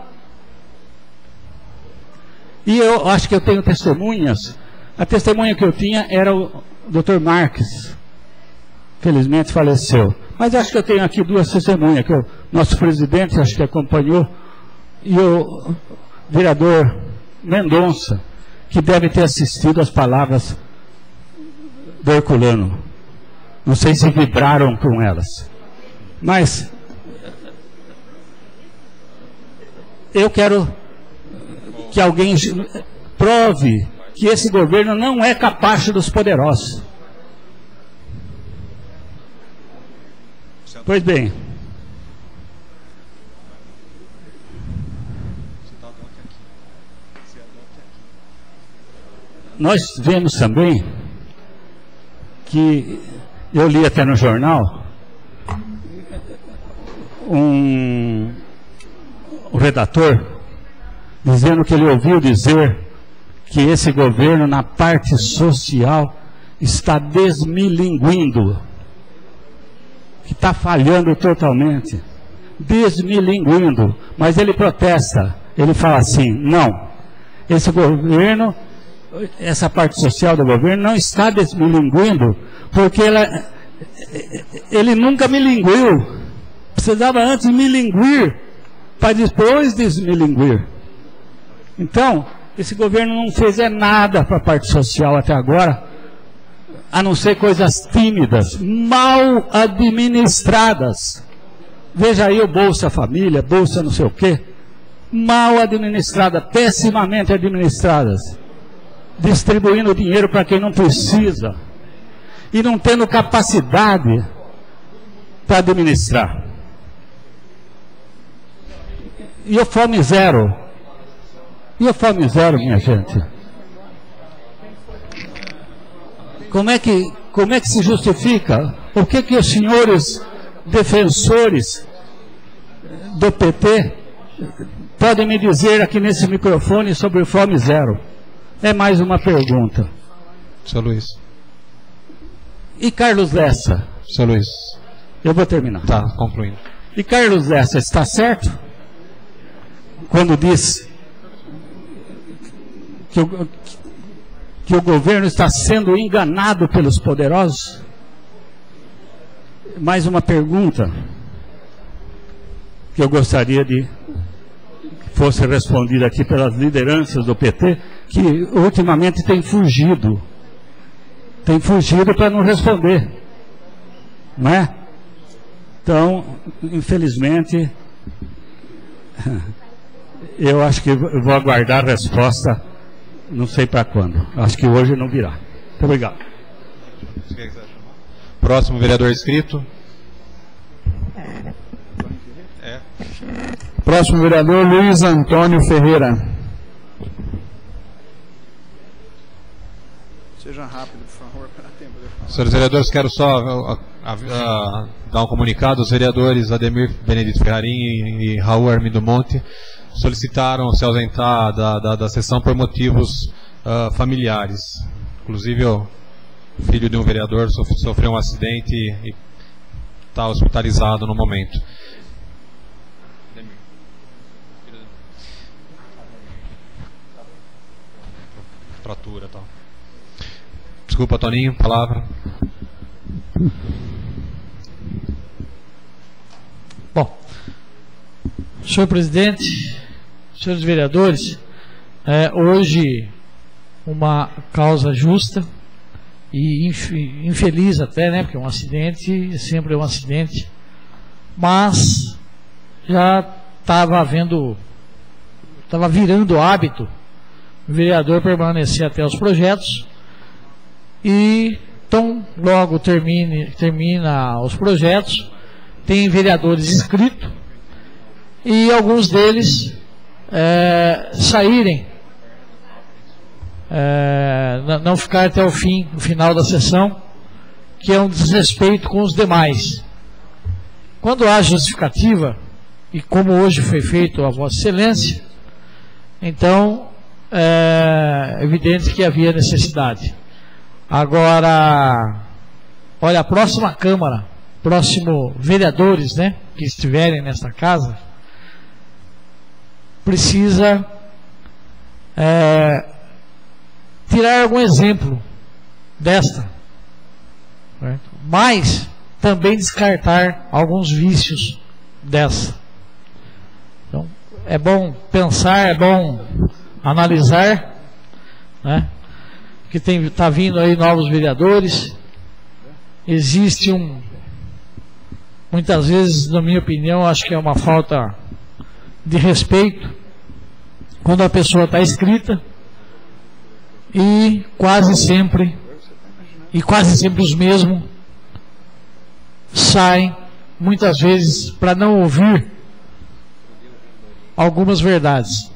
E eu acho que eu tenho testemunhas. A testemunha que eu tinha era o doutor Marques. Felizmente faleceu. Mas acho que eu tenho aqui duas testemunhas, que o nosso presidente acho que acompanhou, e o vereador Mendonça, que deve ter assistido às palavras do Herculano. Não sei se vibraram com elas. Mas eu quero que alguém prove que esse governo não é capaz dos poderosos. Pois bem, nós vemos também que, eu li até no jornal, um, o redator dizendo que ele ouviu dizer que esse governo na parte social está desmilinguindo, que está falhando totalmente, desmilinguindo, mas ele protesta, ele fala assim, não, esse governo, essa parte social do governo não está desmilinguindo, porque ela, ele nunca milinguiu, precisava antes milinguir, para depois desmilinguir. Então, esse governo não fez é nada para a parte social até agora, a não ser coisas tímidas, mal administradas. Veja aí o Bolsa Família, Bolsa não sei o quê, mal administrada, pessimamente administradas, distribuindo dinheiro para quem não precisa e não tendo capacidade para administrar. E o Fome Zero? E o Fome Zero, minha gente? Como é que, como é que se justifica? O que que os senhores defensores do P T podem me dizer aqui nesse microfone sobre o Fome Zero? É mais uma pergunta. Seu Luiz. E Carlos Lessa? Seu Luiz. Eu vou terminar. Tá, concluindo. E Carlos Lessa está certo? Quando diz que o, que o governo está sendo enganado pelos poderosos? Mais uma pergunta que eu gostaria de que fosse respondida aqui pelas lideranças do P T, que ultimamente tem fugido. Tem fugido para não responder. Não é? Então, infelizmente, eu acho que eu vou aguardar a resposta, não sei para quando. Acho que hoje não virá. Muito obrigado. Próximo vereador inscrito. É. Próximo vereador Luiz Antônio Ferreira. Seja rápido, por favor, para tempo de falar. Senhores vereadores, quero só a, a, dar um comunicado. Os vereadores Ademir Benedito Ferrarim e, e Raul Armindo Monte solicitaram se ausentar da, da, da sessão por motivos uh, familiares. Inclusive o filho de um vereador sofreu um acidente e está hospitalizado no momento. Fratura, tal. Desculpa, Toninho, palavra. Bom, senhor presidente, senhores vereadores, é, hoje uma causa justa e infeliz até, né, porque um acidente sempre é um acidente, mas já estava havendo, estava virando hábito o vereador permanecer até os projetos e então logo termine, termina os projetos, tem vereadores inscritos e alguns deles é, saírem, é, não ficar até o fim, no final da sessão, que é um desrespeito com os demais. Quando há justificativa, e como hoje foi feito a Vossa Excelência, então é evidente que havia necessidade. Agora, olha, a próxima Câmara, próximo vereadores, né, que estiverem nesta casa, precisa é, tirar algum exemplo desta, certo? Mas também descartar alguns vícios dessa. Então, é bom pensar, é bom analisar, né? Que tem, tá vindo aí novos vereadores. Existe um, muitas vezes, na minha opinião, acho que é uma falta de respeito quando a pessoa está inscrita e quase sempre e quase sempre os mesmos saem, muitas vezes, para não ouvir algumas verdades.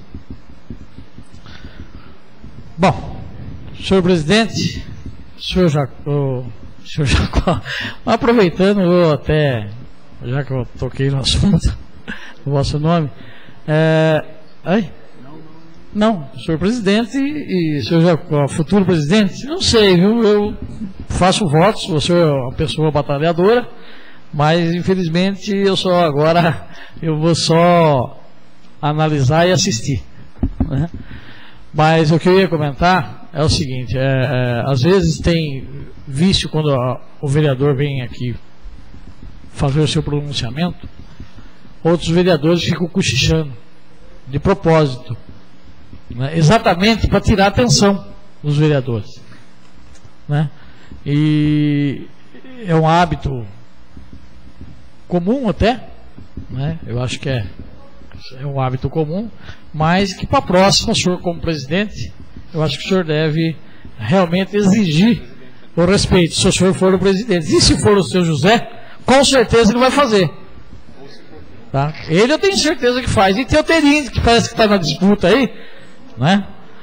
Bom, senhor presidente, senhor Jacó, senhor Jacó, aproveitando, eu até, já que eu toquei no assunto, o vosso nome, é, ai? Não, senhor presidente e senhor Jacó, futuro presidente, não sei, viu, eu faço votos, você é uma pessoa batalhadora, mas infelizmente eu só agora, eu vou só analisar e assistir, né? Mas o que eu ia comentar é o seguinte, é, é, às vezes tem vício quando a, o vereador vem aqui fazer o seu pronunciamento, outros vereadores ficam cochichando, de propósito, né, exatamente para tirar a atenção dos vereadores, né? E é um hábito comum até, né? Eu acho que é é um hábito comum, mas que para a próxima, o senhor como presidente, eu acho que o senhor deve realmente exigir o respeito, se o senhor for o presidente. E se for o seu José, com certeza ele vai fazer, tá? Ele eu tenho certeza que faz. E tem o Terinho, que parece que está na disputa aí, né?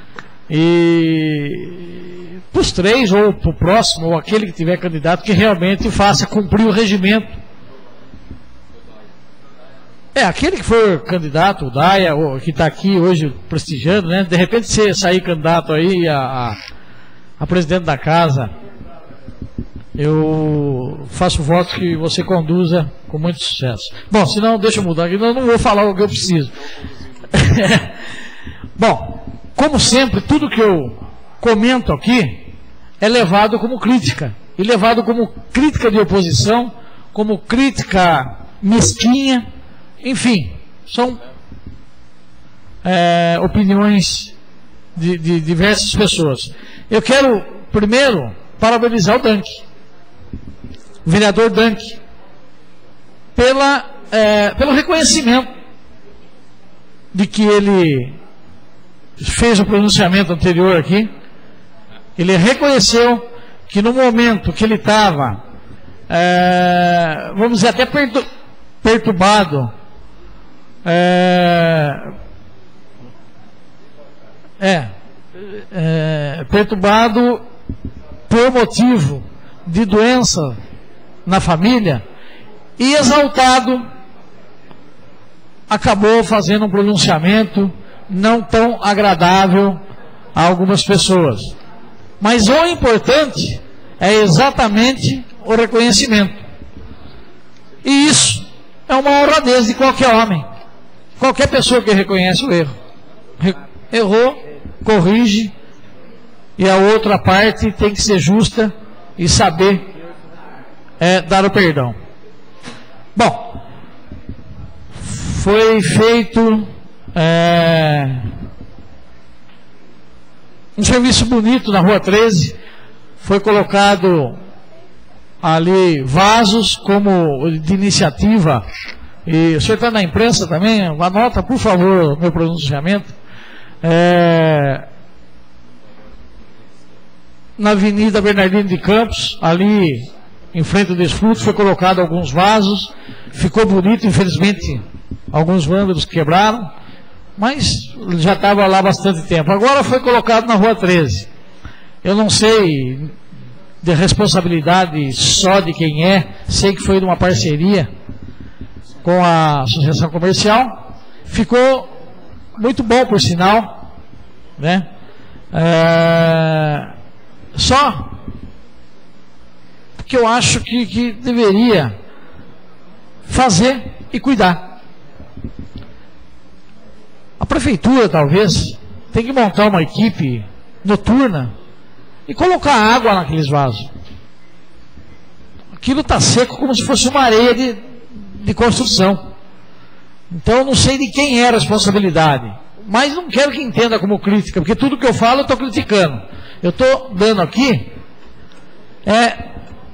E para os três, ou para o próximo, ou aquele que tiver candidato, que realmente faça cumprir o regimento. É, aquele que for candidato, o Daia, que está aqui hoje prestigiando, né? De repente você sair candidato aí a, a, a presidente da casa, eu faço voto que você conduza com muito sucesso. Bom, senão deixa eu mudar aqui, eu não vou falar o que eu preciso. Bom, como sempre, tudo que eu comento aqui é levado como crítica. E levado como crítica de oposição, como crítica mesquinha. Enfim, são é, opiniões de, de diversas pessoas. Eu quero, primeiro, parabenizar o Danke, o vereador Danke, pela, é, pelo reconhecimento de que ele fez o pronunciamento anterior aqui. Ele reconheceu que no momento que ele estava, é, vamos dizer, até pertur perturbado, É, é, é, perturbado por motivo de doença na família e, exaltado, acabou fazendo um pronunciamento não tão agradável a algumas pessoas. Mas o importante é exatamente o reconhecimento. E isso é uma honradez de qualquer homem. Qualquer pessoa que reconhece o erro. Errou, corrige, e a outra parte tem que ser justa e saber é, dar o perdão. Bom, foi feito é, um serviço bonito na Rua treze, foi colocado ali vasos como de iniciativa, e o senhor está na imprensa também, anota por favor o meu pronunciamento. É, na Avenida Bernardino de Campos, ali em frente ao Desfruto, foi colocado alguns vasos, ficou bonito, infelizmente alguns vândalos quebraram, mas já estava lá há bastante tempo. Agora foi colocado na Rua treze. Eu não sei de responsabilidade só de quem é, sei que foi de uma parceria com a Associação Comercial, ficou muito bom, por sinal, né? É, só que eu acho que, que deveria fazer e cuidar. A prefeitura, talvez, tem que montar uma equipe noturna e colocar água naqueles vasos. Aquilo está seco como se fosse uma areia de, de construção. Então eu não sei de quem é a responsabilidade, mas não quero que entenda como crítica, porque tudo que eu falo eu estou criticando. Eu estou dando aqui é,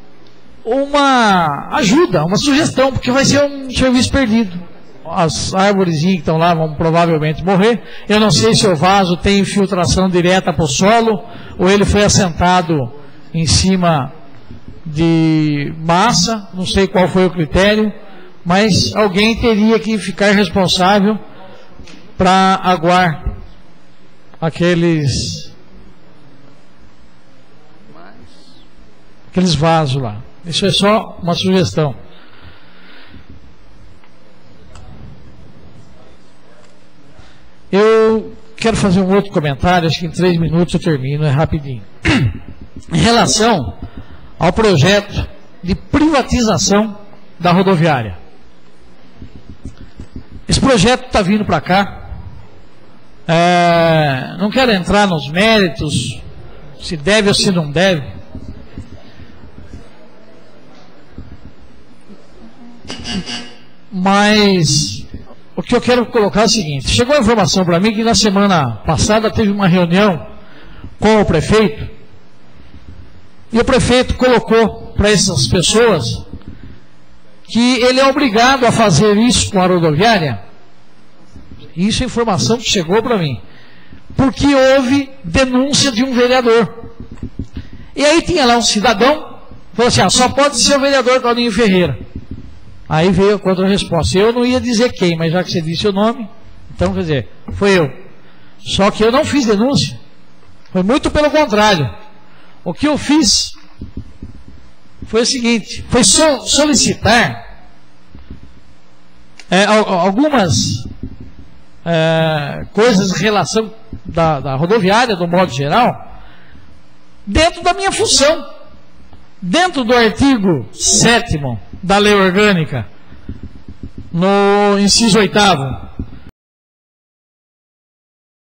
uma ajuda, uma sugestão, porque vai ser um serviço perdido. As árvores que estão lá vão provavelmente morrer. Eu não sei se o vaso tem infiltração direta para o solo ou ele foi assentado em cima de massa, não sei qual foi o critério, mas alguém teria que ficar responsável para aguar aqueles aqueles vasos lá. Isso é só uma sugestão. Eu quero fazer um outro comentário, acho que em três minutos eu termino, é rapidinho. Em relação ao projeto de privatização da rodoviária. Esse projeto está vindo para cá. É, não quero entrar nos méritos, se deve ou se não deve. Mas o que eu quero colocar é o seguinte: chegou a informação para mim que na semana passada teve uma reunião com o prefeito, e o prefeito colocou para essas pessoas que ele é obrigado a fazer isso com a rodoviária. Isso é informação que chegou para mim, porque houve denúncia de um vereador. E aí tinha lá um cidadão, falou assim: ah, só pode ser o vereador Claudinho Ferreira. Aí veio a contra-resposta. Eu não ia dizer quem, mas já que você disse o nome, então, quer dizer, foi eu. Só que eu não fiz denúncia. Foi muito pelo contrário. O que eu fiz foi o seguinte: foi so solicitar é, algumas é, coisas em relação da, da rodoviária, do modo geral, dentro da minha função. Dentro do artigo sétimo da Lei Orgânica, no inciso oitavo,